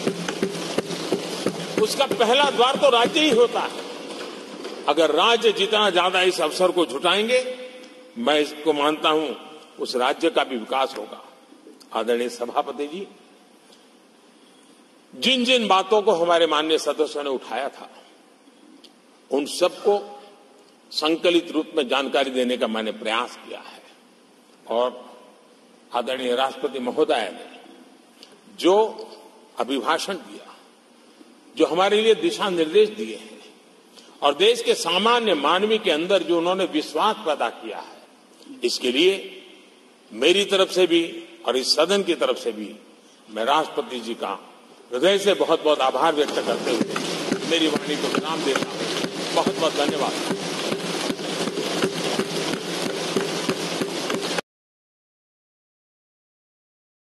उसका पहला द्वार तो राज्य ही होता है। अगर राज्य जितना ज्यादा इस अवसर को जुटाएंगे, मैं इसको मानता हूं उस राज्य का भी विकास होगा। आदरणीय सभापति जी, जिन जिन बातों को हमारे माननीय सदस्यों ने उठाया था, उन सबको संकलित रूप में जानकारी देने का मैंने प्रयास किया है और आदरणीय राष्ट्रपति महोदय ने जो अभिभाषण दिया, जो हमारे लिए दिशा निर्देश दिए हैं और देश के सामान्य मानवी के अंदर जो उन्होंने विश्वास पैदा किया है, इसके लिए मेरी तरफ से भी और इस सदन की तरफ से भी मैं राष्ट्रपति जी का हृदय से बहुत बहुत आभार व्यक्त करते हुए मेरी वाणी को विराम देता हूं। बहुत बहुत धन्यवाद।